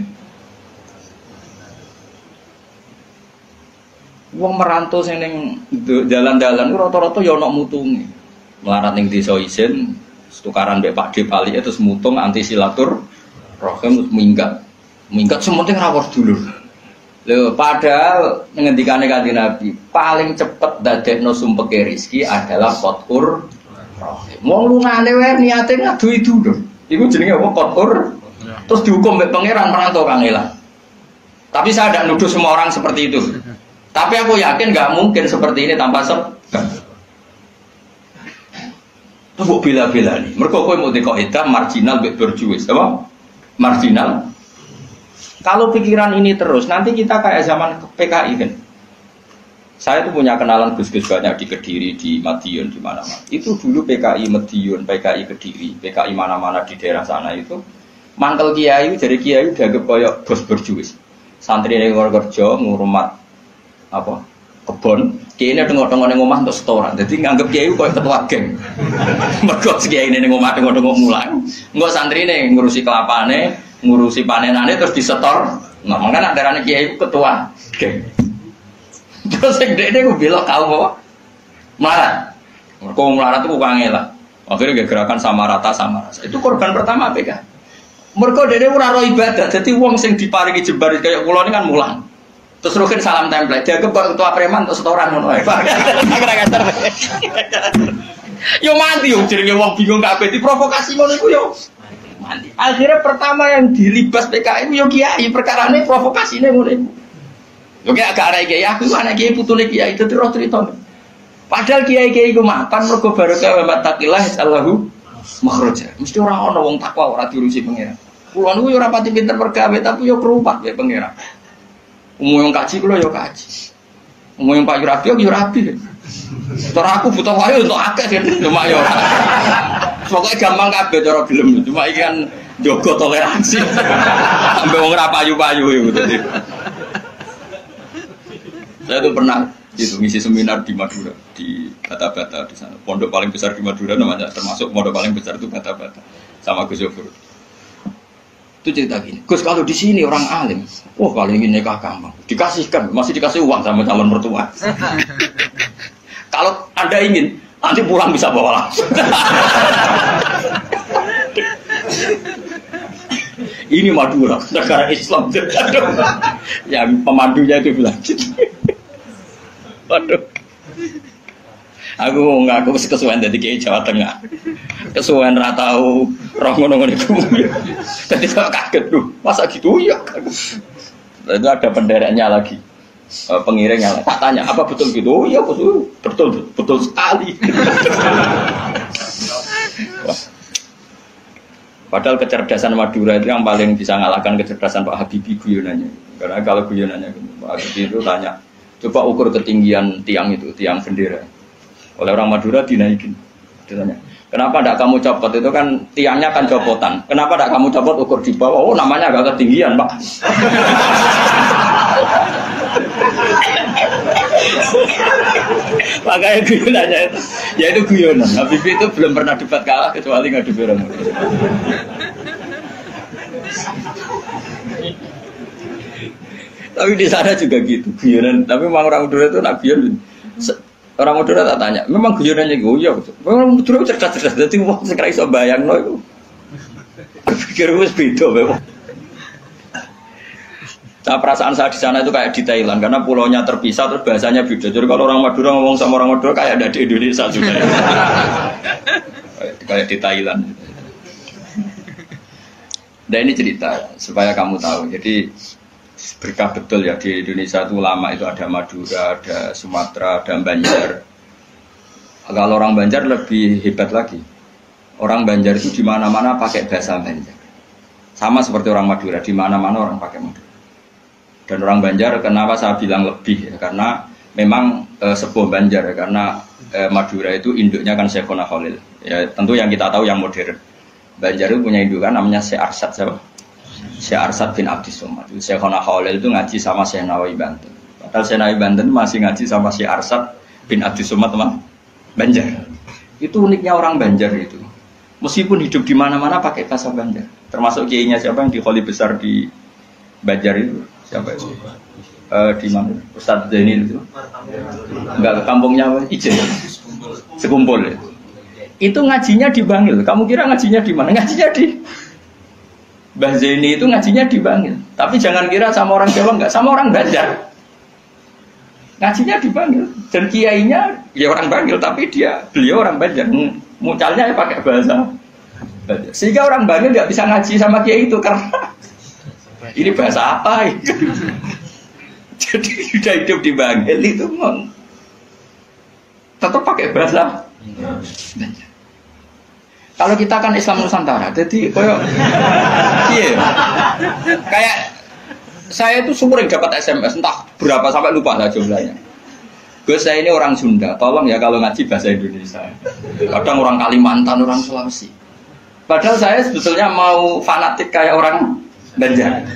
Wong merantau sing ning dalan-dalan ku rata-rata ya ana mutunge. Melarat ning desa isin tukaran mbek Pak D Pali terus mutung anti silatur rohim minggat sementing rawuh dulur. Lho padahal ngendikane Kanjeng Nabi paling cepet dadekno sumpeke rezeki adalah qatur rohim. Wong lungane wae niate ngaduhi dulur. Iku jenenge apa qatur? Terus dihukum mbek pangeran merantau kangelan. Tapi saya tidak nuduh semua orang seperti itu. Tapi aku yakin nggak mungkin seperti ini tanpa sebab. Tuh bela-bela nih. Mereka kowe mau dikoedah marginal berjuwis, apa? Marginal. Kalau pikiran ini terus, nanti kita kayak zaman PKI kan. Saya tuh punya kenalan gus-gus banyak di Kediri, di Madiun, di mana-mana. Itu dulu PKI Madiun, PKI Kediri, PKI mana-mana di daerah sana itu. Mangkel kiai, jadi kiai dianggap kayak bos berjuwis. Santri yang kerja ngurumat apa? Kebon, kiai ini tengok-tengok ning omah untuk setoran. Jadi nganggep kiai koyo ketua geng. Mergo kiai ini ning omah tengok-tengok mulang. Engko santri ini ngurusi kelapane, ngurusi panenane terus disetor. Nah, makanya darane kiai ketua geng. Terus sing dekne ku belok kaum apa? Melarat. Mergo melarat itu kangelan. Akhirnya gerakan sama rata sama rasa. Itu korban pertama PK. Mereka dene ora ro ibadah. Dadi wong sing diparingi jembar kayak kula ini kan mulang. Terus rukin salam template. Dia kebak ketua preman terus setoran ngono ae. Yo mati yo jenenge wong bingung kabeh diprovokasi ngono iku yo. Mati. Akhirnya pertama yang dilibas PKI yo kiai perkarane provokasine ngono iku. Yo kayak agak arek kiai aku anak kiai putune kiai itu terus ceritane. Padahal kiai-kiai iku mapan mergo barokah wa taqillah Allahu makhraja. Mesti ora ana wong takwa ora diurusi pangeran. Kulo niku yo ora pati pinter pergawe tapi yo kerumat ya pangeran. Umum yang kaji kulo yo kaji. Umum yang Pak Yurabi yo rabi. Cara aku butuh wae untuk akeh kan cuma yo. Pokoke gampang kabeh cara gelem cuma iki kan njogo toleransi. Sampai wong ora payu-payu iku dadi. Saya tuh pernah itu ngisi seminar di Madura di Bata-Bata di sana. Pondok paling besar di Madura namanya termasuk pondok paling besar itu Bata-Bata sama Gus Yofur. Itu cerita gini, Gus kalau di sini orang alim, wah kalau ingin nikah gampang, dikasihkan, masih dikasih uang sama calon mertua. Kalau Anda ingin, nanti pulang bisa bawa langsung. Ini Madura, negara Islam. Yang pemandunya itu bilang gitu. Waduh. Aku ngaku kesuwen dadi kiai Jawa Tengah. Kesuwen ra tau roh ngono-ngono iku. Dadi kok kaget lho. Masa gitu ya? Itu ada pendereknya lagi. Pengiringnya tak tanya, apa betul gitu? Oh iya betul. Betul sekali. Wah. Padahal kecerdasan Madura itu yang paling bisa ngalahkan kecerdasan Pak Habibie guyonannya. Karena kalau guyonannya Pak Habibie itu tanya, coba ukur ketinggian tiang itu, tiang bendera. Oleh orang Madura dinaikin. Ditanya, kenapa tidak kamu copot? Itu kan tiangnya kan copotan. Kenapa tidak kamu copot ukur di bawah? Oh namanya agak ketinggian Pak. Makanya guyonannya itu, ya itu guyonan. Habibie itu belum pernah debat kalah kecuali ngadu orang Madura. Tapi di sana juga gitu, guyonan. Tapi memang orang Madura itu nak guyon. Orang Madura tak tanya, memang guyonannya gue ya betul. Memang Madura cerdas-cerdas. Jadi wong sekarang iso bayangno iku. Pikir wis beda memang. Nah, perasaan saya di sana itu kayak di Thailand karena pulaunya terpisah terus bahasanya beda. Jadi kalau orang Madura ngomong sama orang Madura kayak ada di Indonesia juga. Kayak di Thailand. Dan ini cerita supaya kamu tahu. Jadi berkah betul ya di Indonesia itu lama itu ada Madura, ada Sumatera, ada Banjar. Kalau orang Banjar lebih hebat lagi. Orang Banjar itu di mana-mana pakai bahasa Banjar. Sama seperti orang Madura, di mana-mana orang pakai Madura. Dan orang Banjar kenapa saya bilang lebih ya? Karena memang sebuah Banjar ya, karena Madura itu induknya kan Syekhona Khalil. Ya tentu yang kita tahu yang modern. Banjar itu punya indukan namanya Syekh Arsad siapa? Syekh Arsad bin Abdis Somad. Syekhona Khalil itu ngaji sama Syekh Nawawi Banten. Padahal Syekh Nawawi Banten masih ngaji sama Syekh Arsad bin Abdis Somad teman Banjar. Itu uniknya orang Banjar itu. Meskipun hidup di mana-mana pakai bahasa Banjar. Termasuk kiainya siapa yang di Kholi besar di Banjar itu? Siapa itu? Di mana? Ustadz Zainil itu? Enggak, ke kampungnya Ijen. Sekumpul ya. Itu ngajinya di Bangil. Kamu kira ngajinya di mana? Ngajinya di Mbah Zaini itu ngajinya di Bangil. Tapi jangan kira sama orang Jawa, enggak, sama orang Banjar. Ngajinya di Bangil. Dan kiainya ya orang Bangil, tapi beliau orang Banjar. Mucalnya ya pakai bahasa Banjar. Sehingga orang Bangil enggak bisa ngaji sama kiai itu karena ini bahasa apa? Jadi sudah hidup di Bangil itu tetap pakai bahasa Banjar. Kalau kita kan Islam Nusantara, jadi kayak saya itu sering dapat SMS entah berapa sampai lupa lah jumlahnya. Gus saya ini orang Sunda, tolong ya kalau ngaji bahasa Indonesia. Kadang orang Kalimantan, orang Sulawesi. Padahal saya sebetulnya mau fanatik kayak orang Banjar.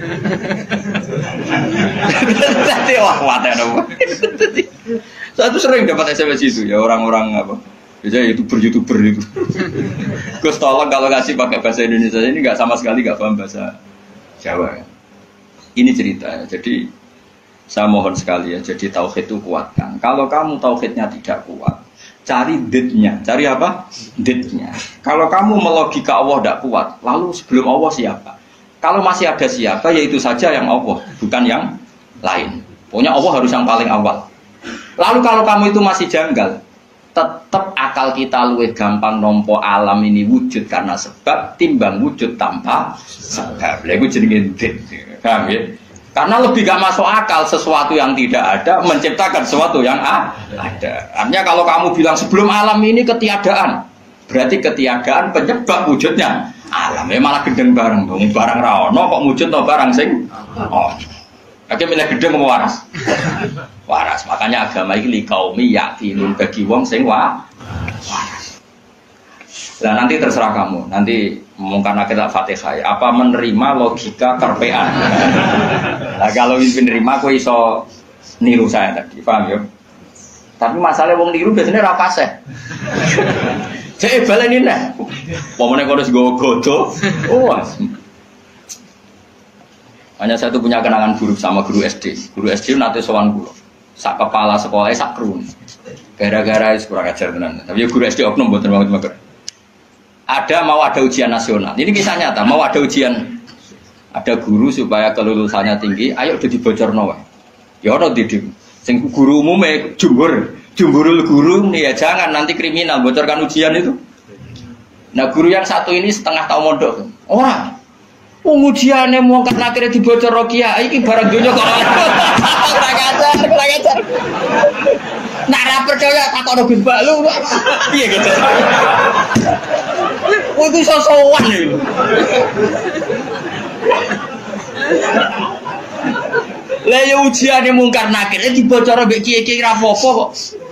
Jadi wah saya tuh sering dapat SMS itu ya orang-orang apa? Biasanya YouTuber itu. Gus tolong kalau ngasih pakai bahasa Indonesia ini nggak sama sekali nggak paham bahasa Jawa. Ini cerita ya. Jadi saya mohon sekali ya. Jadi tauhid itu kuatkan. Kalau kamu tauhidnya tidak kuat, cari ditnya. Cari apa? Ditnya. Kalau kamu melogika Allah tidak kuat, lalu sebelum Allah siapa? Kalau masih ada siapa, ya itu saja yang Allah, bukan yang lain. Pokoknya Allah harus yang paling awal. Lalu kalau kamu itu masih janggal, tetap akal kita luwih gampang nompo alam ini wujud karena sebab timbang wujud tanpa sebab. Lha iku jenenge dit. Paham ya? Karena lebih gak masuk akal sesuatu yang tidak ada menciptakan sesuatu yang ada. Artinya kalau kamu bilang sebelum alam ini ketiadaan, berarti ketiadaan penyebab wujudnya alam. Ya malah gendeng bareng dong. Barang ra ono kok wujud to barang sing ono. Oke, milih gedeng apa waras? Waras. Makanya agama ini likaumi yakinun bagi wong sing waras. Nah nanti terserah kamu. Nanti mungkin kita Fatihah. Apa menerima logika karpean? Nah kalau menerima, aku iso niru saya tadi. Paham ya? Tapi masalah wong niru biasanya rapase. Cek balen ini nih. Pokoknya kalau harus godo. Hanya saya tuh punya kenangan buruk sama guru SD. Guru SD nanti sowan kula. Sak kepala sekolahnya sak krun. Gara-gara kurang ajar tenan. Tapi guru SD oknum mboten banget. Mau ada ujian nasional. Ini kisah nyata, mau ada ujian. Ada guru supaya kelulusannya tinggi, ayo udah dibocorno wae. Ya ora didik. Sing guru umume jumburul guru nih ya jangan nanti kriminal bocorkan ujian itu. Nah, guru yang satu ini setengah tahun mondok. Ora. Ujiannya mau kan akhirnya dibocor Rokia, ini barang dunia kok kurang ajar. Nak ra percaya tak ono bin balu, piye gitu. Itu sosokan iki. Lah ya ujiane mungkar nakir dibocor mbek kiye-kiye ra apa-apa kok.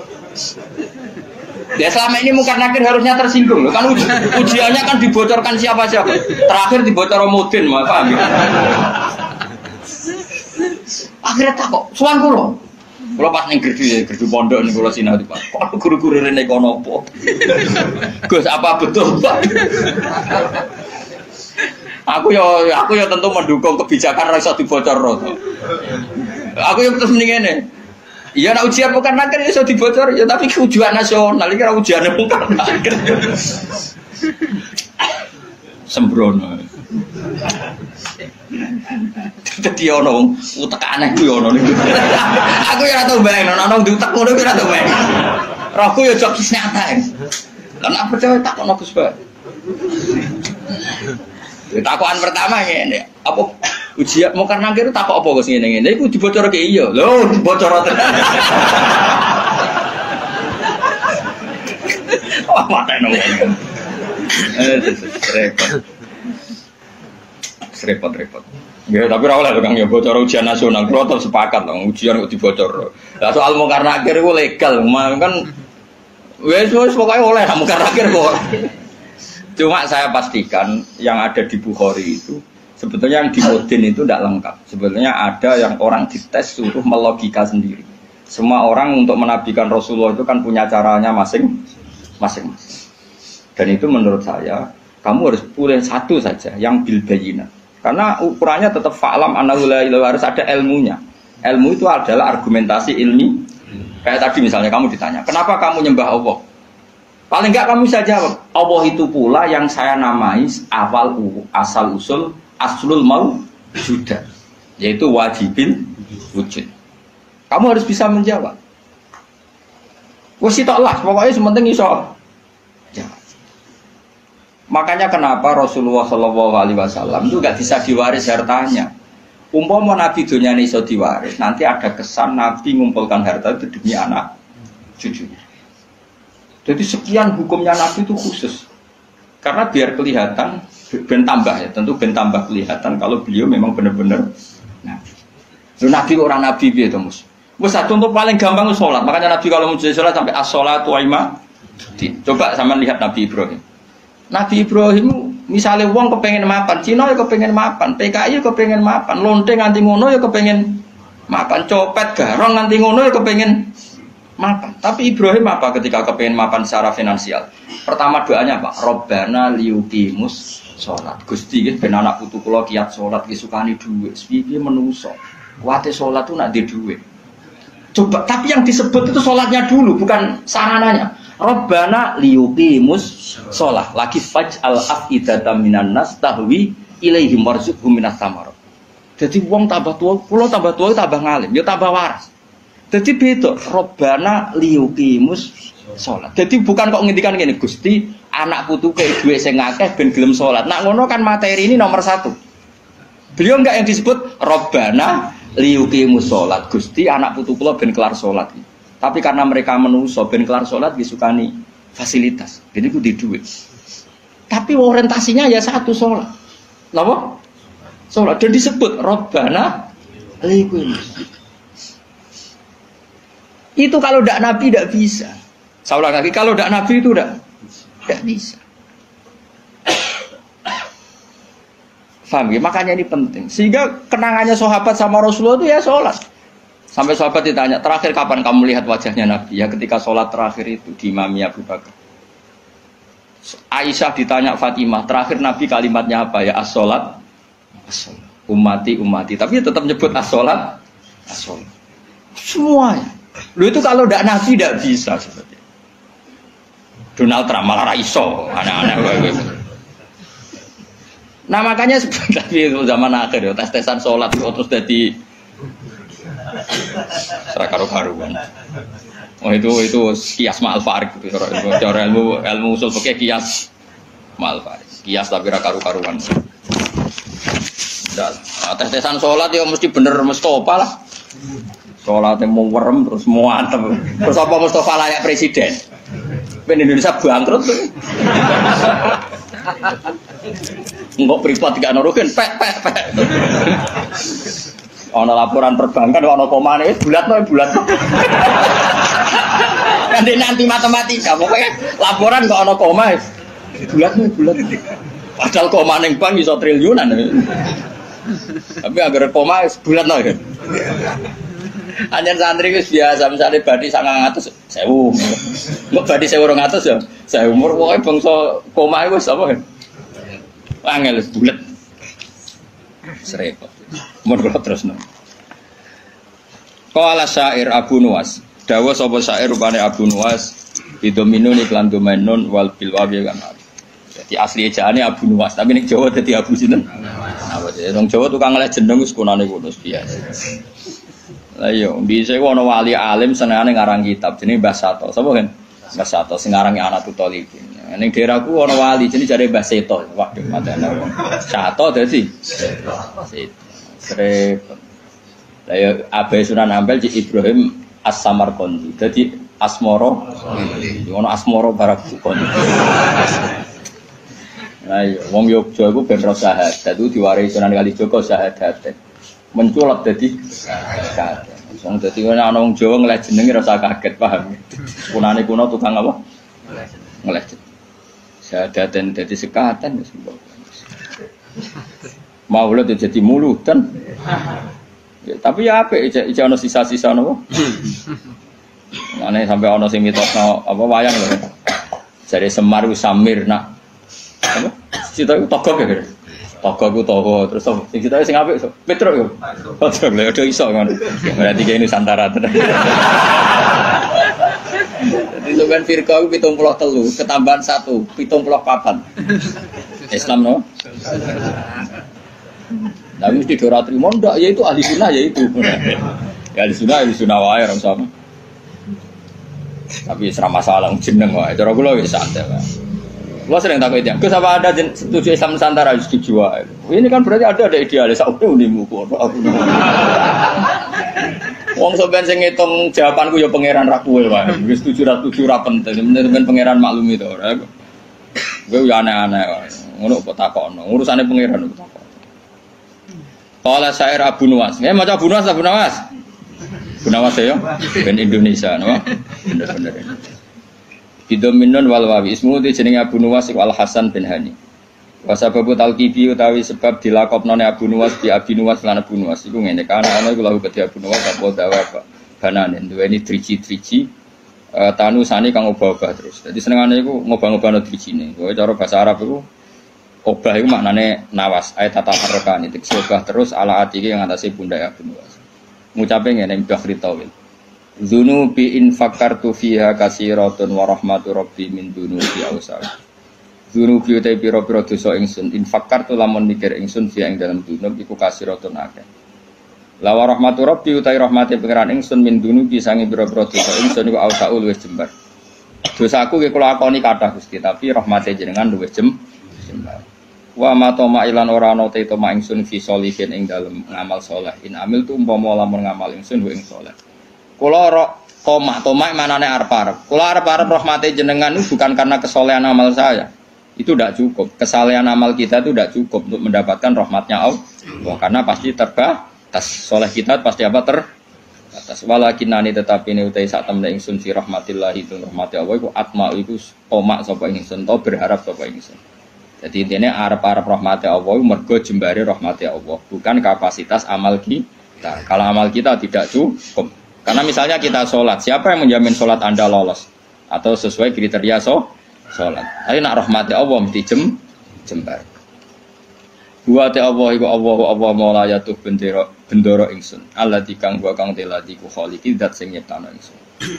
Ya selama ini mungkar nakir harusnya tersinggung loh. Kan ujiannya kan dibocorkan siapa-siapa. Terakhir dibocor Mudin, paham ya? Akhirnya tak kok, suan kula. Kula pas ning gerdu pondok ning kula sinau Pak. Kok guru-guru rene kono apa? Gus, apa betul, Pak? Aku ya tentu mendukung kebijakan ra iso dibocorno. Aku ya terus mending ngene. Iya, nak ujian bukan nakir iso dibocor ya, tapi ujian nasional iki ra ujiane bukan nakir. Sembrono. Dadi ono utek aneh ku ono niku. Aku ya ora tau bayang ono diutek ngono ku ora tau bayang. Rohku ya jok nyata. Lan apa percaya tak ono Gus Ba. Takokan pertama ngene, apa ujian mau karena kira takok apa Gus ngene-ngene iku dibocorke iya. Lho, dibocor tenan. Wah, mateno. Repot. Ya, tapi ora oleh Kang ya bocor ujian nasional. Kulo tetep sepakat dong ujian kok dibocor. Lah soal mau karena akhir iku legal, kan wis pokoke oleh mau karena akhir kok. Cuma saya pastikan yang ada di Bukhari itu sebetulnya yang di Mudin itu tidak lengkap. Sebetulnya ada yang orang dites suruh melogika sendiri. Semua orang untuk menabikan Rasulullah itu kan punya caranya masing-masing. Dan itu menurut saya kamu harus pilih satu saja yang bil bayyinah. Karena ukurannya tetap fa'lam annahu la ilaha illallah, harus ada ilmunya. Ilmu itu adalah argumentasi ilmi. Kayak tadi misalnya kamu ditanya, kenapa kamu nyembah Allah? Paling enggak kamu bisa jawab, Allah itu pula yang saya namai asal usul aslul mawjudah, yaitu wajibil wujud. Kamu harus bisa menjawab. Wes toklah, pokoknya sementing iso. Ya. Makanya kenapa Rasulullah SAW itu enggak bisa diwaris hartanya. Umpama Nabi dunia ini iso diwaris, nanti ada kesan Nabi mengumpulkan harta itu demi anak cucunya. Jadi sekian hukumnya Nabi itu khusus. Karena biar kelihatan, ben tambah ya, tentu ben tambah kelihatan kalau beliau memang benar-benar Nabi. Nabi orang Nabi biar itu mus. Contoh paling gampang itu sholat. Makanya Nabi kalau mau jadi sholat sampai as-sholatu wa ima. Coba sama lihat Nabi Ibrahim. Nabi Ibrahim misalnya wong kepengen mapan, Cina ya kepengen mapan, PKI ya kepengen mapan, lonteng nganti ngono ya kepengen mapan, copet garong nganti ngono ya kepengen mapan. Tapi Ibrahim apa ketika kepengen mapan secara finansial? Pertama doanya apa? Robbana liyuqimus sholat. Gusti ben anak putu kula kiat sholat ki sukani dhuwit. Piye menungso. Kuwate sholat tuh nak di dhuwit. Coba, tapi yang disebut itu sholatnya dulu, bukan sarananya. Rabbana liyuqimus shalah lagi faj'al afidatan minan nas tahwi ilaihim warzuqhum minas samarat. Jadi wong tambah tua, kula tambah tua tambah ngalim, ya tambah waras. Jadi beda Rabbana liyuqimus shalah. Jadi bukan kok ngendikan ngene Gusti, anak putu kayak duwe sing akeh ben gelem salat. Nak ngono kan materi ini nomor 1. Beliau enggak yang disebut Rabbana liyuqimus shalah. Gusti anak putu kula ben kelar salat. Tapi karena mereka menuso ben kelar salat disukani fasilitas. Jadi ku di duit. Tapi orientasinya ya satu salat. Napa? Salat dan disebut Rabbana liyuqimus. Itu kalau tidak Nabi tidak bisa. Saya ulang lagi, kalau tidak Nabi itu tidak bisa. Faham ya? Makanya ini penting. Sehingga kenangannya sahabat sama Rasulullah itu ya sholat. Sampai sahabat ditanya, terakhir kapan kamu lihat wajahnya Nabi? Ya ketika sholat terakhir itu di Imami Abu Bakar. Aisyah ditanya Fatimah, terakhir Nabi kalimatnya apa ya? As-sholat, ummati, ummati. Tapi tetap nyebut as-sholat, as-sholat. Semuanya. Lu itu kalau tidak Nabi tidak bisa seperti itu. Donald Trump malah raiso, aneh-aneh. Nah makanya sebenarnya itu zaman akhir ya tes-tesan sholat terus jadi serakaru-karuan. Oh itu kias ma'al farik gitu. Cara ilmu usul pakai kias ma'al farik. Kias tapi rakaru-karuan. Tes-tesan sholat ya mesti bener Mustafa lah. Sholatnya mau werem terus mau antem. Terus apa Mustafa layak presiden? Ben Indonesia bangkrut tuh. Enggak privat gak nurukin, pek. Ono laporan perbankan, ono komane, bulat. Kan nanti matematika, pokoknya laporan kok ono koma, bulat. Padahal koma neng bank iso triliunan. Tapi agar koma bulat no. Hanya santri itu biasa, misalnya badi 900, 1.000. Mbak badi 1.200 ya, saya umur pokoknya bangsa koma itu apa kan? Angel bulat, serempet. Mau terus no. Qala syair Abu Nuwas, dawa sapa syair rupane Abu Nuwas, bidominun iklan domainun wal bilwabi kan. Jadi asli ejaane Abu Nuwas, tapi ning Jawa dadi Abu sinten? Apa jadi wong Jawa tukang oleh jeneng wis kunane ngono biasa. Lah yo, dhisik ana wali alim senengane ngarang kitab jenenge Mbah Sato. Sapa kan? Mbah Sato sing ngarangi Anatul Talibin. Ning daerahku ana wali jenenge jare Mbah Seto. Waduh, madane. Sato dadi Seto. Serep. Lah yo Abai Sunan Ampel Cik Ibrahim As-Samarqandi. Dadi Asmoro. Ono Asmoro Barakukon. Lah yo wong Yogya iku ben ro syahadat. Dadi diwarisi Sunan Kalijaga syahadat. Menculap dadi syahadat. Wong dadi ana wong Jawa ngeleh jenenge rasa kaget paham. Kunane kuno tukang apa? Ngeleh. Syahadaten dadi sekatan wis. Maulid jadi muludan. Ya, tapi ya apik iki ana sisa-sisa napa? Mane sampai ana sing mitosno apa wayang lho. Jare Semar Samir nak. Apa? Cita iku togok ya. Togok ku togo terus sing cita sing apik Petro yo. Petro lho ada iso ngono. Berarti kene Nusantara tenan. Jadi sampean firqah 73 ketambahan 1 74. Islam no. Nah mesti dora trimo ndak ya itu ahli sunnah ya itu. Ya ahli sunnah wae ora sama. Tapi ora masalah jeneng wae. Cara kula wis santai wae. Kula sering takut itu. Gus apa ada setuju Islam Nusantara setuju wae. Ini kan berarti ada idealis aku unimu kok. Wong sampean sing ngitung jawabanku ya pangeran ra kowe wae. Wis setuju ra penting. Men pangeran maklum itu ora. Gue ya aneh-aneh wae. Ngono kok takokno. Urusane pangeran kok takok. Qala syair Abu Nuwas. Nggih maca Abu Nuwas, Abu Nuwas. Abu Nuwas ya, ben Indonesia napa? Bener-bener. Bidominun wal wawi ismu di jenenge Abu Nuwas wal Hasan bin Hani. Wa sababu talqibi utawi sebab dilakopnone Abu Nuwas bi Abi Nuwas lan Abu Nuwas iku ngene kan ana iku lahu kedhi Abu Nuwas apa dawa banane duweni triji-triji tanusane kang obah-obah terus. Dadi senengane iku ngobah-ngobahno trijine. Kowe cara bahasa Arab iku obah itu maknanya nawas, ayat tata harokani, obah terus ala ati yang atasnya bunda Abu Nuwas. Ngucapin ngene mbah ritawil. Dzunubi in fakartu fiha katsiratun wa rahmatu rabbi min dzunubi awsal. Dzunubi utai pira-pira dosa ingsun in fakartu lamun mikir ingsun fiha ing dalam dzunub iku katsiratun akeh. La wa rahmatu rabbi utai rahmate pangeran ingsun min dzunubi sange pira-pira dosa ingsun iku awsal luwih jembar. Dosaku ki kula akoni kathah Gusti, tapi rahmate jenengan luwih jembar. Wa ma tama ilan ora ana te tama ingsun fi sholihin ing dalem ngamal saleh. In amil tu umpama lamun ngamal ingsun wa ing saleh. Kula tomak manane arep-arep. Kula arep-arep rahmate jenengan itu bukan karena kesolehan amal saya. Itu tidak cukup. Kesalehan amal kita itu tidak cukup untuk mendapatkan rahmatnya Allah. Karena pasti terbatas. Soleh kita pasti apa terbatas. Walakinani tetapi ini utai saat temen ingsun fi rahmatillah itu rahmati Allah iku atma iku tomak sapa ingsun to berharap sapa ingsun. Jadi intinya arep-arep rahmati Allah mergo jembare rahmati Allah, bukan kapasitas amal kita. Kalau amal kita tidak cukup. Karena misalnya kita sholat, siapa yang menjamin sholat Anda lolos? Atau sesuai kriteria sholat. Tapi nak rahmati Allah mesti jembar. Buat Allah iku Allah maula yatuh bendoro ingsun. Allah dikang gua kang teladi ku khaliqi zat sing nyiptano ingsun.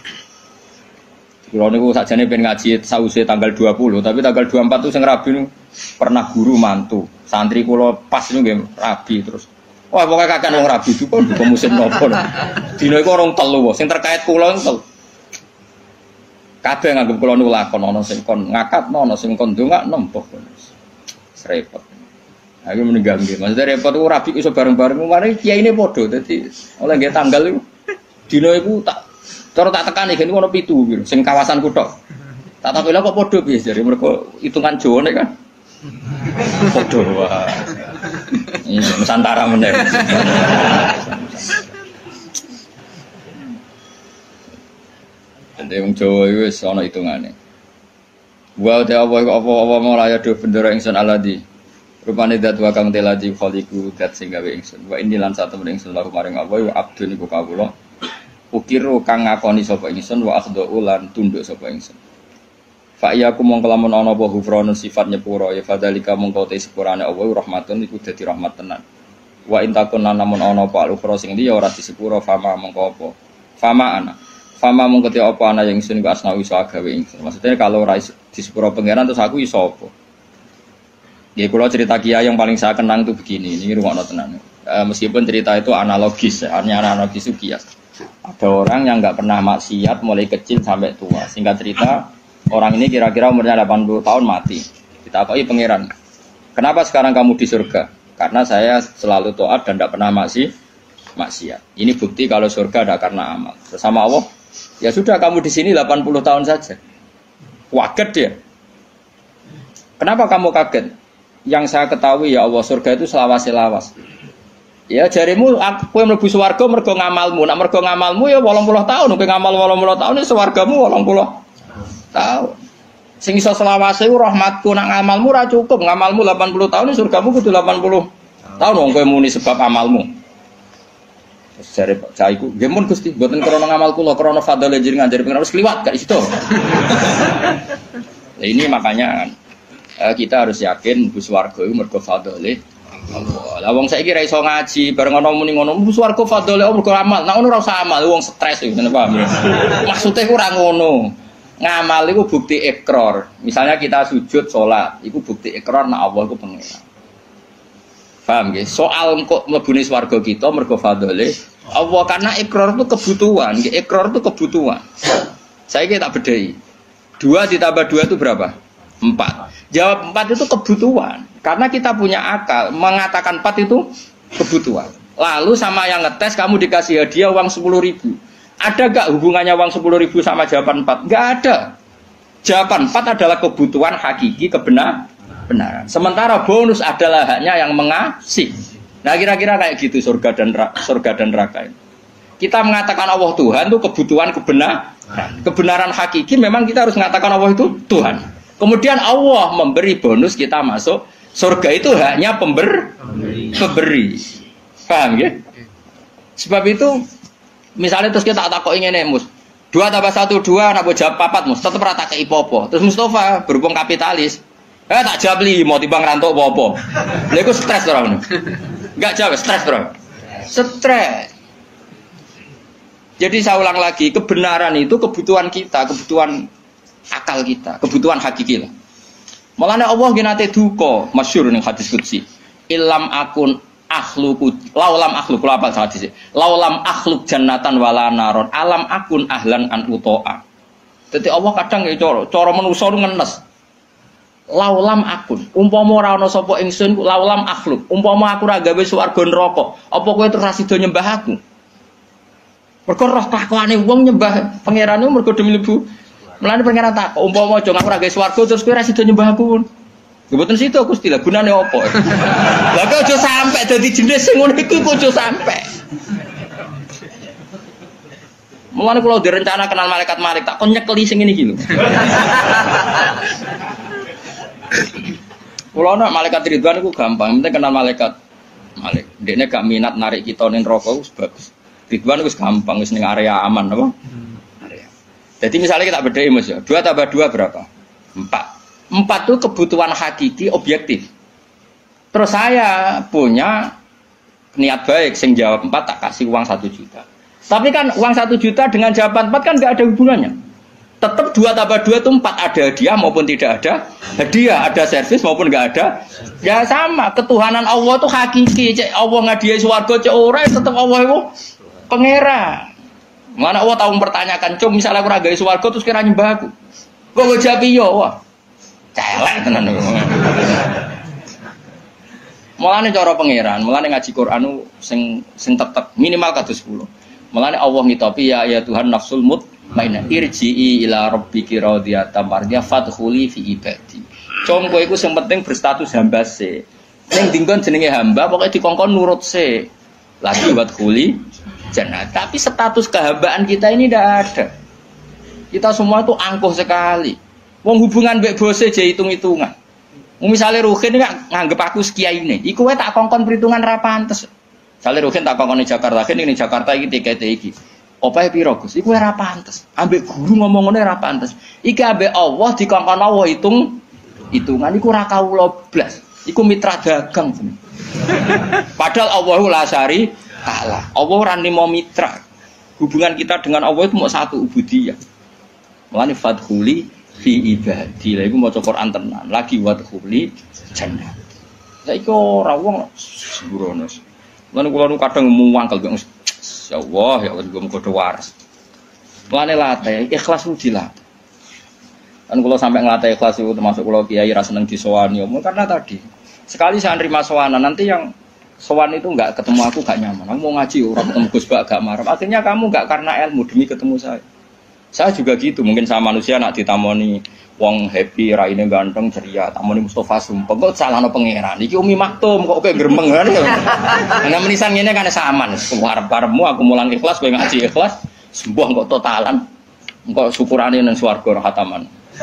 Kulo niku sakjane pengen ngaji sause tanggal 20, tapi tanggal 24 itu sing rabi niku pernah guru mantu. Santri kula pas niku nggih rabi terus. Wah, pokoknya kakek wong rabi itu duka musim nopo. Dina iku orang telu sing terkait kula entel. Kabeh nganggep kula niku lakon ana sing kon ngakatno, ana sing kon ndongakno mbah. Repot. Aku meninggal nggih. Maksudnya repot ku rabi iso bareng-bareng mari kiyaine padha. Dadi oleh nggih tanggal iku dina iku tak cara tak tekani gen ono 7 piro sing kawasan kuthok. Tak takok lha kok padha piye jare mergo hitungan Jawa nek kan. Padha wae. Nusantara meneh. Dene wong Jawa iku wis ana hitungane. Wa ta apa mulaya do bendera ingsun aladi. Rupane dat wa kang teladi khaliqu dat sing gawe ingsun. Wa ini lan satu ingsun lahu maring apa wa abdun iku kawula. Ukiru kang ngakoni sapa ingsun wa akhdhu lan tunduk sapa ingsun. Fa iya ku mongko lamun ana apa hufranu sifat nyepuro ya fadzalika mongko te sepurane Allah rahmatun iku dadi rahmat tenan. Wa intakun namun ana apa al-ukhra sing liya ora disepuro fama mongko apa. Fama mongko te apa ana yang ingsun ku asnawi iso gawe ingsun. Maksudnya kalau ora disepuro pangeran terus aku iso apa. Ya kula cerita kiai yang paling saya kenang itu begini, ini rungokno tenan. Meskipun cerita itu analogis, artinya analogis itu kias. Ada orang yang enggak pernah maksiat mulai kecil sampai tua. Singkat cerita orang ini kira-kira umurnya 80 tahun mati. Ditakoki pangeran, kenapa sekarang kamu di surga? Karena saya selalu taat dan tidak pernah maksiat. Ini bukti kalau surga ada karena amal. Bersama Allah, ya sudah kamu di sini 80 tahun saja. Kaget dia. Kenapa kamu kaget? Yang saya ketahui ya Allah surga itu selawas-selawas. Ya jarimu aku yang mlebu swarga mergo ngamalmu. Nek mergo ngamalmu ya 80 tahun, kowe ngamal 80 tahun ya swargamu 80 tahun. Sing iso selawase ku rahmatku, nak ngamalmu ora cukup, ngamalmu 80 tahun surgamu kudu 80 tahun wong kowe muni sebab amalmu. Terus jare Pak Caiku, nggih mun Gusti, mboten krana ngamal kula, krana fadhole jenengan jare pengen wis kliwat gak iso. Nah ini makanya kita harus yakin mlebu swarga iku mergo fadhole Allah. Lah wong saiki ra iso ngaji, bareng ana muni ngono, mlebu swarga fadhole Allah mergo amal. Nek ngono ora usah amal, wong stres iku, paham ya? Maksude ku ora ngono. Ngamal itu bukti ikrar. Misalnya kita sujud sholat, itu bukti ikrar nak Allah itu pengiran. Paham nggih? Soal kok mlebune swarga kita mergo fadhole Allah karena ikrar itu kebutuhan. Ikrar itu kebutuhan. Saya tak bedai. 2 ditambah 2 itu berapa? 4. Jawab 4 itu kebutuhan. Karena kita punya akal mengatakan 4 itu kebutuhan. Lalu sama yang ngetes kamu dikasih hadiah uang 10.000. Ada gak hubungannya uang 10.000 sama jawaban 4? Gak ada. Jawaban 4 adalah kebutuhan hakiki kebenaran. Sementara bonus adalah haknya yang mengasih. Nah kira-kira kayak gitu surga dan neraka ini. Kita mengatakan Allah Tuhan itu kebutuhan kebenaran. Kebenaran hakiki memang kita harus mengatakan Allah itu Tuhan. Kemudian Allah memberi bonus kita masuk surga itu haknya pemberi. Paham ya? Sebab itu misalnya terus kita tak kok ingin mus 2 tambah 1 2 nak jawab 4 mus tetep rata ke ipopo terus Mustafa berhubung kapitalis tak jawab 5 timbang rantuk apa-apa lha iku stres ora ngono enggak jawab stres bro stres Jadi saya ulang lagi, kebenaran itu kebutuhan kita, kebutuhan akal kita, kebutuhan hakiki lah. Mulane Allah genate duka, masyhur ning hadis qudsi. Ilam akun akhluku laulam akhluk kula apa hadis. Laulam akhluk jannatan wala naron alam akun ahlan an utoa. Dadi Allah kadang ya cara manusa ngenes. Laulam akun, umpama ora ana sapa ingsun laulam akhluk, umpama aku ora gawe swarga neraka, apa kowe terus sida nyembah aku? Mergo roh kelakuane wong nyembah pangerane mergo demi mlebu. Mulane pangeran tak umpama aja aku ora gawe swarga terus kowe ora sida nyembah aku. Mboten situ Gusti lah gunane apa? Lah kok aja sampe dadi jenis sing ngono iku kok aja sampe. Mulane kula direncana kenal malaikat tak kon nyekeli sing ngene iki lho. Kula nak malaikat Ridwan iku gampang, penting kenal malaikat. Dekne gak minat narik kita ning neraka wis bagus. Ridwan wis gampang, wis ning area aman apa? Area. Jadi misalnya kita bedai Mas ya, 2 tambah 2 berapa? 4. 4 itu kebutuhan hakiki objektif. Terus saya punya niat baik, sing jawab 4 tak kasih uang 1 juta. Tapi kan uang 1 juta dengan jawaban 4 kan nggak ada hubungannya. Tetap 2 tambah 2 itu 4, ada hadiah maupun tidak ada hadiah, ada servis maupun nggak ada. Ya sama, ketuhanan Allah itu hakiki. Cek Allah ngadiai swarga cek ora tetap Allah itu pangeran. Mana Allah tahu mempertanyakan, "Cung, misalnya aku ora gawe swarga terus kira nyembah aku." Kok jawab iya, wah. Celek tenan. Mulane cara pangeran, mulane ngaji Quran sing tetep minimal kados 10. Mulane Allah ngitopi ya Tuhan nafsul mutmainnah irji'i ila rabbiki radiyatan mardiyah fadkhuli fi ibadi. Cung kowe iku sing penting berstatus hamba se. Ning dinggon jenenge hamba pokoke dikongkon nurut se. Lagi wadkhuli jannah. Tapi status kehambaan kita ini tidak ada. Kita semua itu angkuh sekali. Wong hubungan mbek bose je hitung-hitungan. Misale Ruhin nganggep aku sekiyaine, iku wae tak kongkon perhitungan ra pantes. Misale Ruhin tak kongkon ning Jakarta, ning Jakarta iki tikete iki. Opahe piro Gus? Iku ora pantes. Ambek guru ngomong ngene ora pantes. Iki ambek Allah dikongkon Allah hitungan iku ora kawula blas. Iku mitra dagang. Padahal Allahu la syari Allah. Allah ora nimo mitra. Hubungan kita dengan Allah itu mau satu ubudiyah. Mulane fadkhuli fi ibadi. Lha iku maca Quran tenan. Lagi wadkhuli jannah. Saiki ora wong sembrono. Mulane kula nu kadang muangkel ya Allah ya Allah muga waras. Mulane latih ikhlas udilah. Kan kula sampai ngelatih ikhlas itu termasuk kula kiai ra seneng disowani karena tadi sekali saya nerima sowanan nanti yang sowan itu enggak ketemu aku gak nyaman. Aku mau ngaji orang ketemu Gus Bak gak marah. Akhirnya kamu enggak karena ilmu demi ketemu saya. Saya juga gitu, mungkin sama manusia nak ditamoni wong happy, raine ganteng, ceria, tamoni Mustafa sumpah kok salahno pangeran. Iki Umi Maktum kok kayak gremeng kan. Ana menisan ngene kan saman. Arep-arepmu aku mulang ikhlas kowe ngaji ikhlas, sembuh kok totalan. Engko syukurane nang swarga khataman.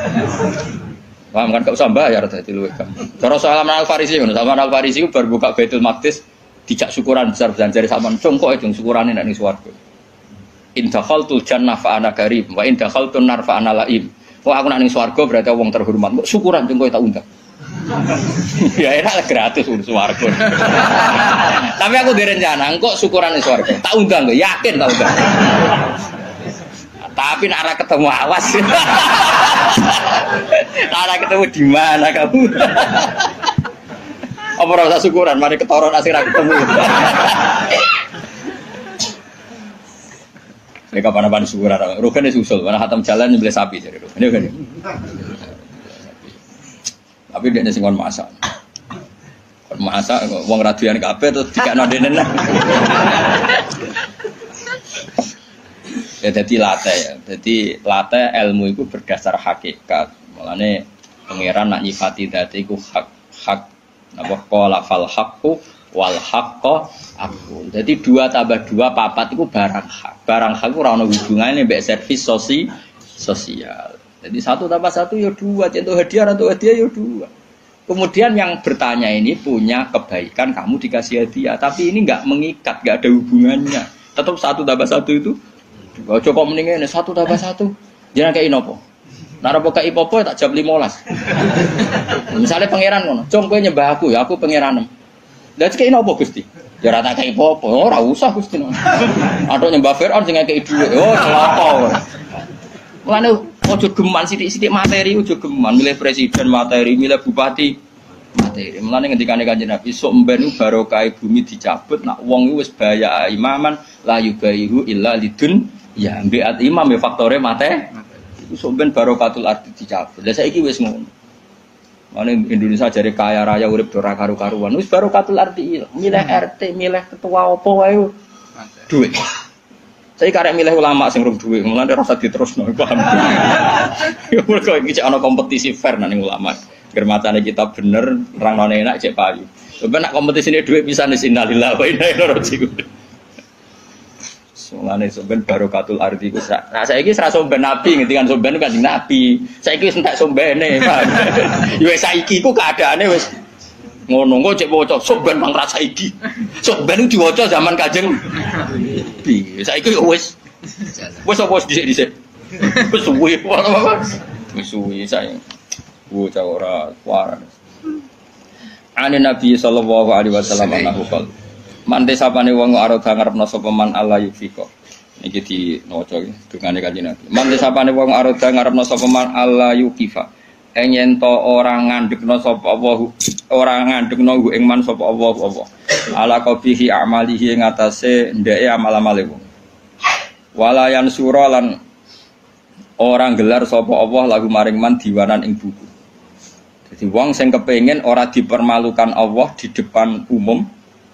Paham kan gak usah bayar dadi luwih gampang. Cara Salman Al-Farisi ngono, Salman Al-Farisi ku bar buka Baitul Maqdis dijak syukuran besar-besaran jare sampean congkok itu syukurane nek ning swarga. In dakhaltul jannah fa ana karim wa in dakhaltun nar fa ana laim. Wah aku nek ning swarga berarti wong terhormat. Kok syukuran congkok tak undang. Ya enak gratis urus swarga. Tapi aku direncana engko syukuran ning swarga. Tak undang kok, yakin tak undang. Tapi nak arah ketemu awas. Arah ketemu di mana kamu? Apa rasa syukuran? Mari ketoron asik arah ketemu. Ini kapan-kapan syukuran. Rugen ini susul. Mana hatam jalan nyembelih sapi jadi Rugen. Ini kan? Tapi dia sing kon masak. Kon masak, wong radian kabeh terus dikakno denen. Ya jadi latih ya. Jadi latih ilmu itu berdasar hakikat. Mulane pangeran nak nyifati dadi iku hak napa qala fal haqqu wal haqqo aku. Jadi 2 tambah 2 4 itu barang hak. Barang hak ora ono hubungane mbek servis sosial. Jadi 1 tambah 1 ya 2, contoh hadiah atau hadiah ya 2. Kemudian yang bertanya ini punya kebaikan kamu dikasih hadiah, tapi ini enggak mengikat, enggak ada hubungannya. Tetap 1 tambah 1 itu ojo kok mendingan 1 tambah 1. Jangan kayak inopo. Nara poka ipopo tak jam 15. Misalnya pangeran ngono, "Cung kowe nyembah aku ya, aku pangeran." Lah kayak inopo Gusti? Ya ora tak kei apa-apa, ora usah Gusti. Atok nyembah Firaun sing ngekeki dhuwit. Oh, celaka. Mulane ojo geman sithik-sithik materi, ojo geman milih presiden materi, milih bupati materi. Mulane ngendikane Kanjeng Nabi, sok mben barokah bumi dicabut, nak wong iku wis bahaya imaman la yugaihu illa lidun ya mbiat imam ya faktore mate. Iku sok mben barokatul ardi dicabut. Lah saiki wis ngono. Mane Indonesia jare kaya raya urip ora karu-karuan. Wis barokatul ardi milih RT, milih ketua opo wae duit. Saya karek milih ulama sing rum duit, mulane rasa diterusno, paham. Ya mergo iki ana kompetisi fair nang ulama. Germatane kita bener, rangne enak cek payu. Coba nak kompetisine duit pisan innalillahi wa inna ilaihi raji'un. Mulane sampean barokatul ardi iku nah saiki ora somben nabi ngendikan somben Kanjeng Nabi. Saiki wis entek sombene, paham. Ya wis saiki iku keadaane wis ngono kok cek waca somben mang ra saiki. Somben ku diwaca zaman Kanjeng Nabi. Saiki wis apa dhisik-dhisik. Wis suwi. Wis suwi saiki. Bocah ora waras. Ane Nabi sallallahu alaihi wasallam anahu qol. Mante sapane wong arep ngarepno sapa man Allah yufiko. Niki di maca dungane Kanjeng Nabi. Mante sapane wong arep ngarepno sapa man Allah yukifa. Yen to ora ngandhekno sapa Allah, ora ngandhekno ing man sapa Allah apa. Ala qabihi amalihi ing atase ndeke amal-amale wong. Wala yansura lan ora gelar sapa Allah lagu maring man diwanan ing buku. Jadi wong sing kepengin ora dipermalukan Allah di depan umum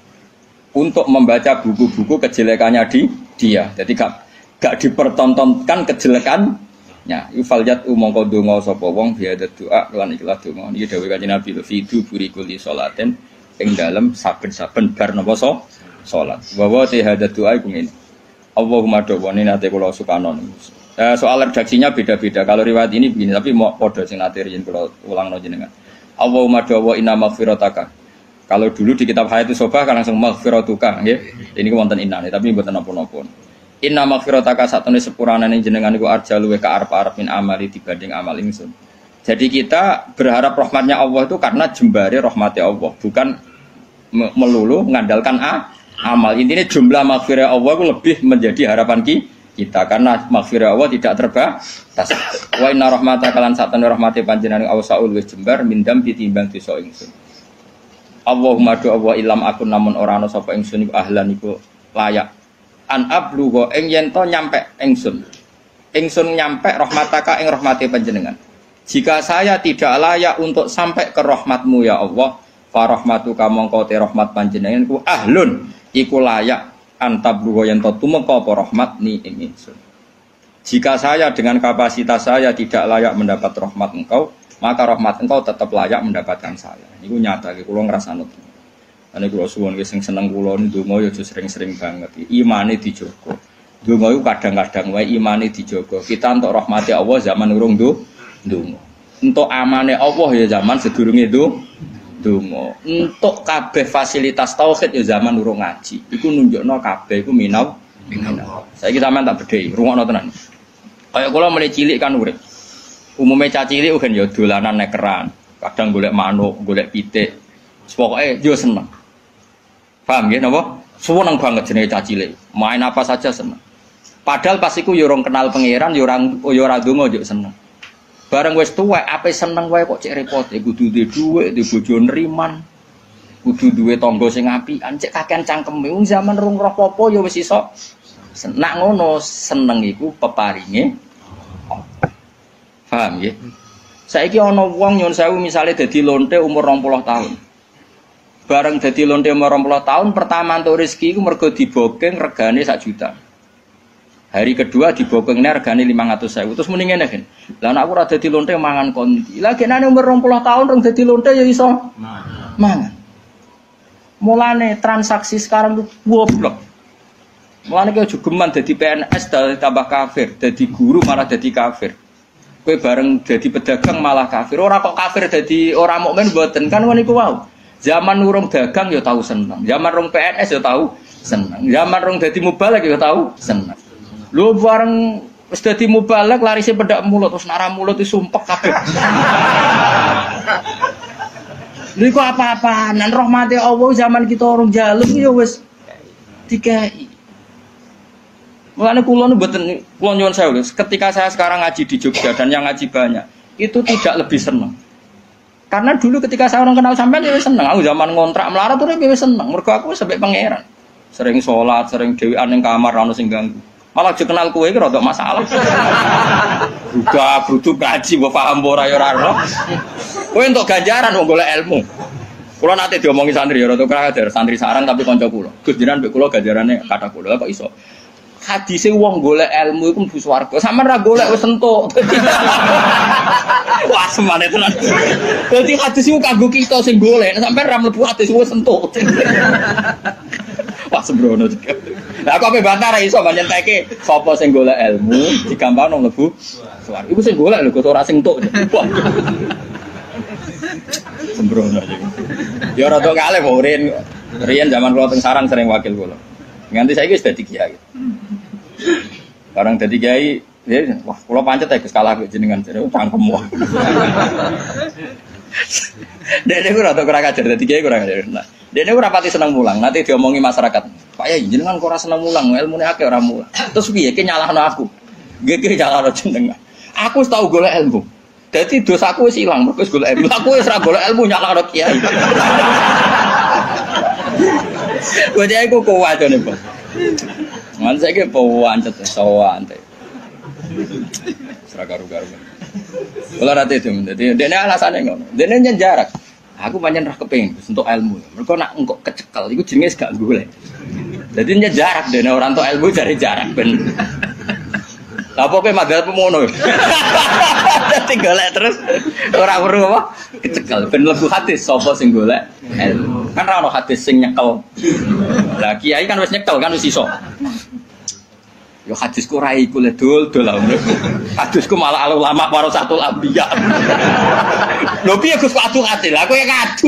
untuk membaca buku-buku kejelekannya dia. Jadi gak dipertontonkan kejelekannya. Yufaljat umangka donga sapa wong biada doa lan ikhlas donga. Niki dawuh Kanjeng Nabi fidu burikuli salaten ing dalem saben-saben bar napa salat. Wa hada doa iku ngene. Allahumma dawani nate kula sukanon. Soal redaksinya beda-beda. Kalau riwayat ini begini, tapi mau padha sing nate riyen kula ulangno jenengan. Allahumma dawa inna maghfirataka. Kalau dulu di kitab Hayatus Sobah kan langsung maghfiratuka nggih. Ini wonten innane tapi mboten napa-napa. Inna maghfirataka satune sepurane jenengan iku arjalu ka arep-arep min amali dibanding amal ingsun. Jadi kita berharap rahmatnya Allah itu karena jembare rahmatnya Allah, bukan melulu mengandalkan amal. Intinya jumlah maghfirah Allah itu lebih menjadi harapan kita karena maghfirah Allah tidak terbatas. Wa inna rahmataka lan satune rahmate panjenengan awsaul wis jembar mindam ditimbang dosa ingsun. Allahumma do Allah ilam akun namun ora ana sapa ingsun iku ahlan iku layak an ablugha ing yen to nyampe ingsun nyampe rahmataka ing rahmate panjenengan. Jika saya tidak layak untuk sampai ke rahmatmu ya Allah, fa rahmatuka mongko te rahmat panjenengan ku ahlun iku layak an tablugha yen to tumeka apa rahmat ni ing ingsun. Jika saya dengan kapasitas saya tidak layak mendapat rahmat engkau, maka rahmat engkau tetap layak mendapatkan saya. Niku nyata iki kula ngrasakno. Ane kula suwun ki sing seneng kula ndonga ya sering-sering banget. Imane dijogo. Ndonga iku kadang-kadang wae imane dijogo. Kita entuk rahmate Allah zaman urung ndonga. Entuk amane Allah ya zaman sedurunge ndonga. Entuk kabeh fasilitas tauhid ya zaman urung ngaji. Iku nunjukno kabeh iku minau. Saiki sampean tak bedhei, rungokno tenan. Kayak kula mulai cilik kan urip. Umumnya cacili kan ya dolanan nekeran, kadang golek manuk, golek pitik, pokoknya yo seneng. Paham ya, napa? Seneng banget jenenge cacili. Main apa saja seneng. Padahal pas iku yo ora kenal pangeran, yo ora ndonga yo seneng. Bareng wis tuwek, ape seneng wae kok cek repot. Kudu duwe dhuwit, duwe bojo nriman, kudu duwe tangga sing apian, cek kakean cangkeme. Wong zaman rung roh apa yo wis iso. Nak ngono seneng iku peparinge. Paham ya? Saiki ana wong nyun sewu misale dadi lonte umur 20 tahun. Bareng dadi lonte umur 20 tahun pertama entuk rezeki iku mergo dibokeng regane 1 juta. Hari kedua dibokengne regane 500.000. Terus muni ngene kan. Lah nek aku ora dadi lonte mangan kondi. Lah genane umur 20 tahun rong dadi lonte ya iso mangan. Mulane transaksi sekarang itu goblok. Mulane ki jogeman dadi PNS tambah kafir, dadi guru malah dadi kafir. Kowe bareng dadi pedagang malah kafir. Ora kok kafir dadi ora mukmin mboten kan ngono iku wae. Zaman urung dagang ya tahu seneng. Zaman rong PNS ya tahu seneng. Zaman rong dadi mubalek ya tahu seneng. Lho bareng wis dadi mubalek larise pedak mulut terus nara mulut disumpek kabeh. Lha iku apa-apaan? Rahmate Allah zaman kita orang jaluk ya wis dikai. Mulane kula nu mboten kula nyuwun sewu. Ketika saya sekarang ngaji di Jogja dan yang ngaji banyak, itu tidak lebih senang. Karena dulu ketika saya orang kenal sampean ya seneng. Aku zaman ngontrak melarat tuh ya seneng. Mergo aku sampai pangeran. Sering sholat, sering dhewean ning kamar ora ono sing ganggu. Malah aja kenal kowe iki rada masalah. Buka brutu ngaji mbok paham ora ya ora ora. Kowe entuk ganjaran wong golek ilmu. Kula nate diomongi santri ya rada krajar, santri sarang tapi kanca kula. Gus jenengan mbek kula ganjarane kata kula kok iso. Hadise wong golek ilmu iku mlebu swarga. Sampeyan ra golek wis entuk. Wah, semane tenan. Dadi hadis iku kanggo kita sing golek, sampeyan ra mlebu hadis wis entuk. Wah, sembrono juga. Lah aku ape bantah ra iso nyenteke sapa sing golek ilmu digampangno mlebu swarga. Iku sing golek lho, kok ora sing entuk. Sembrono aja. Ya rada kalih kok riyen zaman kula teng sarang sering wakil kula. Nganti saiki wis dadi kiai. Barang dadi kiai, wah kula pancet ya Gus kalah kok jenengan jare cangkem wae. Dene ora tok ora kajar dadi kiai ora kajar. Nah, dene ora pati seneng mulang, nanti diomongi masyarakat. Pak Yai jenengan kok ora seneng mulang, ilmune akeh ora mulang. Terus piye ki nyalahno aku? Nggih nyalahno jenengan. Aku wis tau golek ilmu. Dadi dosaku wis ilang, mergo wis golek ilmu. Aku wis ora golek ilmu nyalahno kiai. Kowe iki kok kuat to niku. Man saiki pawancet sowan teh. Seragaru-garu. Kula rate itu, dadi dene alasane ngono. Dene nyen jarak. Aku pancen ra kepengin untuk ilmu. Mergo nak engko kecekel iku jenenge gak golek. Dadi nyen jarak dene ora entuk ilmu jare jarak ben. Lah pokoke madhal pemono. Dadi golek terus ora perlu apa? Kecekel ben mlebu hadis sapa sing golek ilmu. Kan ra ono hadis sing nyekel. Lah kiai kan wis nyekel kan wis iso. Yo hadisku ra iku le dol-dol. Hadisku malah ulama warasatul anbiya. Lho piye Gus kok adu hadis? Lah kowe ngadu.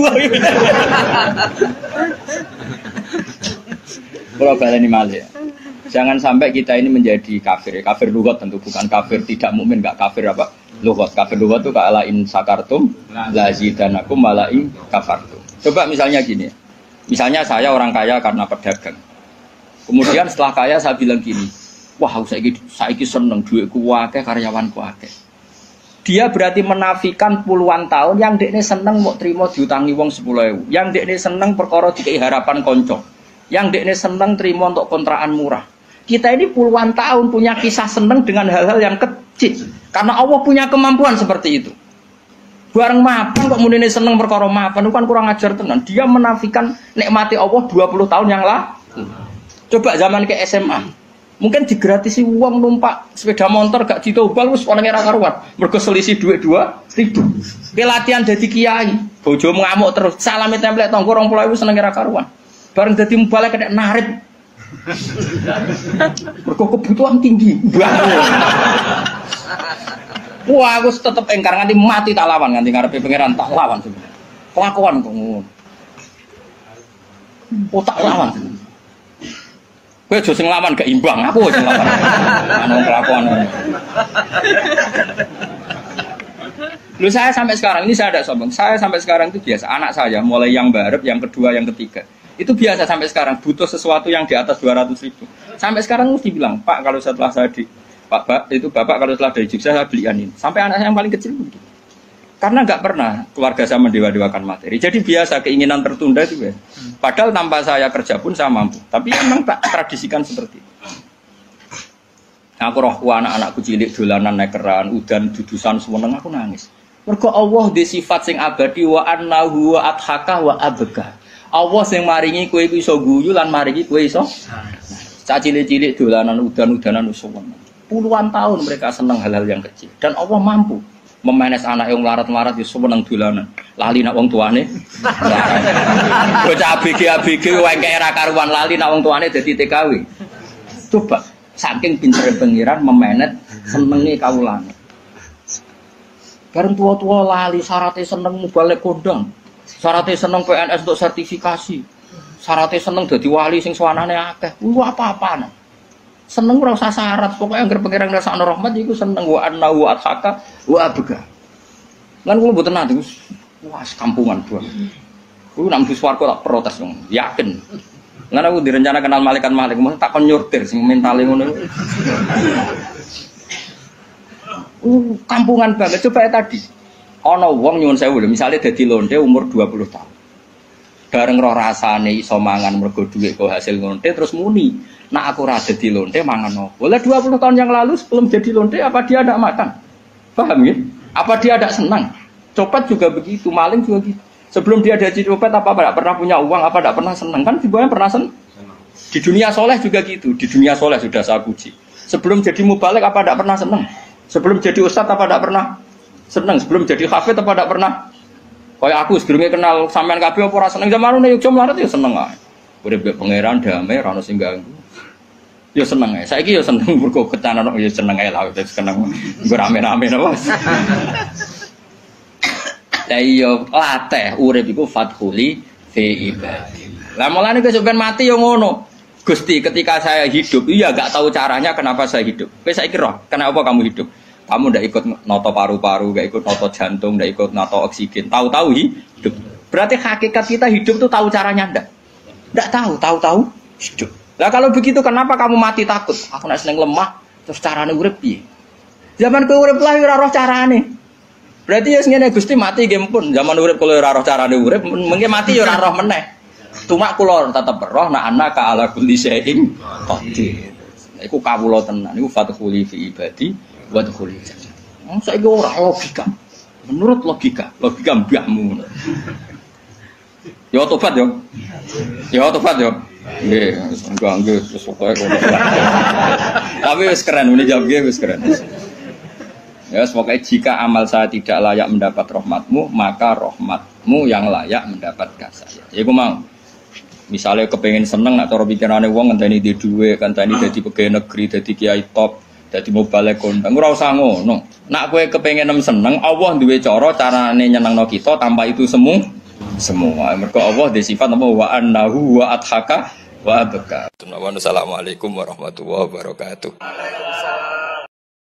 Kalau baleni malih. Jangan sampai kita ini menjadi kafir. Kafir lughat tentu bukan kafir tidak mukmin, enggak kafir apa? Lughat. Kafir lughat itu ka'ala in sakartum la zidanakum wala in kafartum. Coba misalnya gini. Misalnya saya orang kaya karena pedagang. Kemudian setelah kaya saya bilang gini, wah saiki seneng duitku akeh karyawanku akeh. Dia berarti menafikan puluhan tahun yang dekne seneng mau terima diutangi wong 10.000. Yang dekne seneng perkara dikei harapan konco. Yang dekne seneng terima untuk kontrakan murah. Kita ini puluhan tahun punya kisah seneng dengan hal-hal yang kecil. Karena Allah punya kemampuan seperti itu. Bareng mapan kok mudine seneng perkara mapan itu kan kurang ajar tenan. Dia menafikan nikmati Allah 20 tahun yang lalu. Coba zaman ke SMA. Mungkin digratisi uang numpak sepeda motor gak ditobal wis ana ora karuan. Mergo selisih duit 2.000. Ki latihan dadi kiai, bojo ngamuk terus. Salame templek tangga 20.000 seneng ora karuan. Bareng dadi mubalek kena narik. Mergo kebutuhan tinggi. Wah, aku tetep engkar nganti mati tak lawan, nganti ngarepe pangeran tak lawan. Kelakuan kok ngono. Oh tak lawan. Kowe aja sing lawan gak imbang, aku sing lawan. Ana kelakuan. Lu saya sampai sekarang ini saya ada sombong. Saya sampai sekarang itu biasa. Anak saya mulai yang barep, yang kedua, yang ketiga. Itu biasa sampai sekarang butuh sesuatu yang di atas 200.000. Sampai sekarang mesti bilang, "Pak, kalau setelah saya Bapak kalau setelah dari Jogja saya belikan ini." Sampai anak saya yang paling kecil begitu. Karena nggak pernah keluarga saya mendewa-dewakan materi. Jadi biasa keinginan tertunda itu ya. Padahal tanpa saya kerja pun saya mampu. Tapi memang tak tradisikan seperti itu. Aku rohku anak-anakku cilik dolanan nekeran, udan dudusan seweneng aku nangis. Mergo Allah di sifat sing abadi wa annahu wa adhaka wa abka. Allah sing maringi kowe iku iso guyu lan maringi kowe iso. Cah cilik-cilik dolanan udan-udanan seweneng. Puluhan tahun mereka senang hal-hal yang kecil dan Allah mampu memanes anak yang melarat-melarat ya seneng dolanan. Lali nak wong tuane. Bocah ABG wae era karuan lali nak wong tuane dadi TKW. Coba saking pintere pengiran memanet senenge kawulane. Bareng tua-tua lali syaratnya seneng balik kondang. Syaratnya seneng PNS untuk sertifikasi. Syaratnya seneng dadi wali sing swanane akeh. Lu apa-apaan. Seneng ora usah syarat, pokoknya anggere pengiran rasakno rahmat iku seneng wa anna wa athaka wa abga. Lan kula mboten nate Wah, kampungan buang. Aku nang di swarga tak protes dong, yakin. Nggak aku direncana kenal malaikat mau tak kon nyortir sing mentale ngono. Kampungan banget coba ya tadi. Ana wong nyuwun sewu lho, misale dadi lonte umur 20 tahun. Bareng roh rasane iso mangan mergo dhuwit kok hasil lonte terus muni. Nak aku ora dadi lonte mangan opo? Lah 20 tahun yang lalu sebelum jadi lonte apa dia ada makan? Paham ya? Apa dia ada senang? Copet juga begitu, maling juga gitu. Sebelum dia jadi copet apa tidak pernah punya uang, apa tidak pernah senang kan? Di bawah pernah senang. Di dunia soleh juga gitu. Di dunia soleh sudah saya puji. Sebelum jadi mubalik apa tidak pernah senang? Sebelum jadi ustadz apa tidak pernah senang? Sebelum jadi hafid apa tidak pernah? Kayak aku sebelumnya kenal sampean kabeh apa ora seneng zaman nek yo mlarat yo seneng ae. Urip mbek pangeran damai ora ono sing ganggu. Yo seneng ae. Saiki yo seneng mergo kecanan yo seneng ae lah wis seneng. Nggo rame-rame napa. Lah iya latih urip iku fathuli fi ibadi. Lah mulane kowe sampean mati yo ngono. Gusti ketika saya hidup iya gak tahu caranya kenapa saya hidup. Kowe saiki roh, kenapa kamu hidup? Kamu ndak ikut noto paru-paru, ndak ikut noto jantung, ndak ikut noto oksigen. Tahu-tahu hidup. Berarti hakikat kita hidup tuh tahu caranya ndak? Ndak tahu, tahu-tahu hidup. Lah kalau begitu kenapa kamu mati takut? Aku nek seneng lemah terus carane urip piye? Zaman kowe urip lah ora roh carane. Berarti ya ngene Gusti mati nggih pun zaman urip kalau ora roh carane urip mengke mati ya ora roh meneh. Cuma kula tetep roh nek ana ka ala kulli syai'in qadir. Iku kawula tenan iku fathuli fi ibadi wa dukhuli jannah. Saiki ora logika. Menurut logika mbahmu. Ya tobat yo. Ya tobat yo. Nggih, nggih wis pokoke ngono. Tapi wis keren muni jawab nggih wis keren. Ya, semoga jika amal saya tidak layak mendapat rahmatmu, maka rahmatmu yang layak mendapatkan saya. Ya, aku mau. Misalnya kepengen seneng, nak cara pikirannya wong ngenteni di duwe, ngenteni jadi pegawai negeri, jadi kiai top, jadi mobile kondang. Ora usah ngono. Nak kowe kepengen seneng, Allah duwe carane nyenengno kita tanpa itu semua. Mergo Allah di sifat apa wa annahu wa adhaka wa abka. Assalamualaikum warahmatullahi wabarakatuh.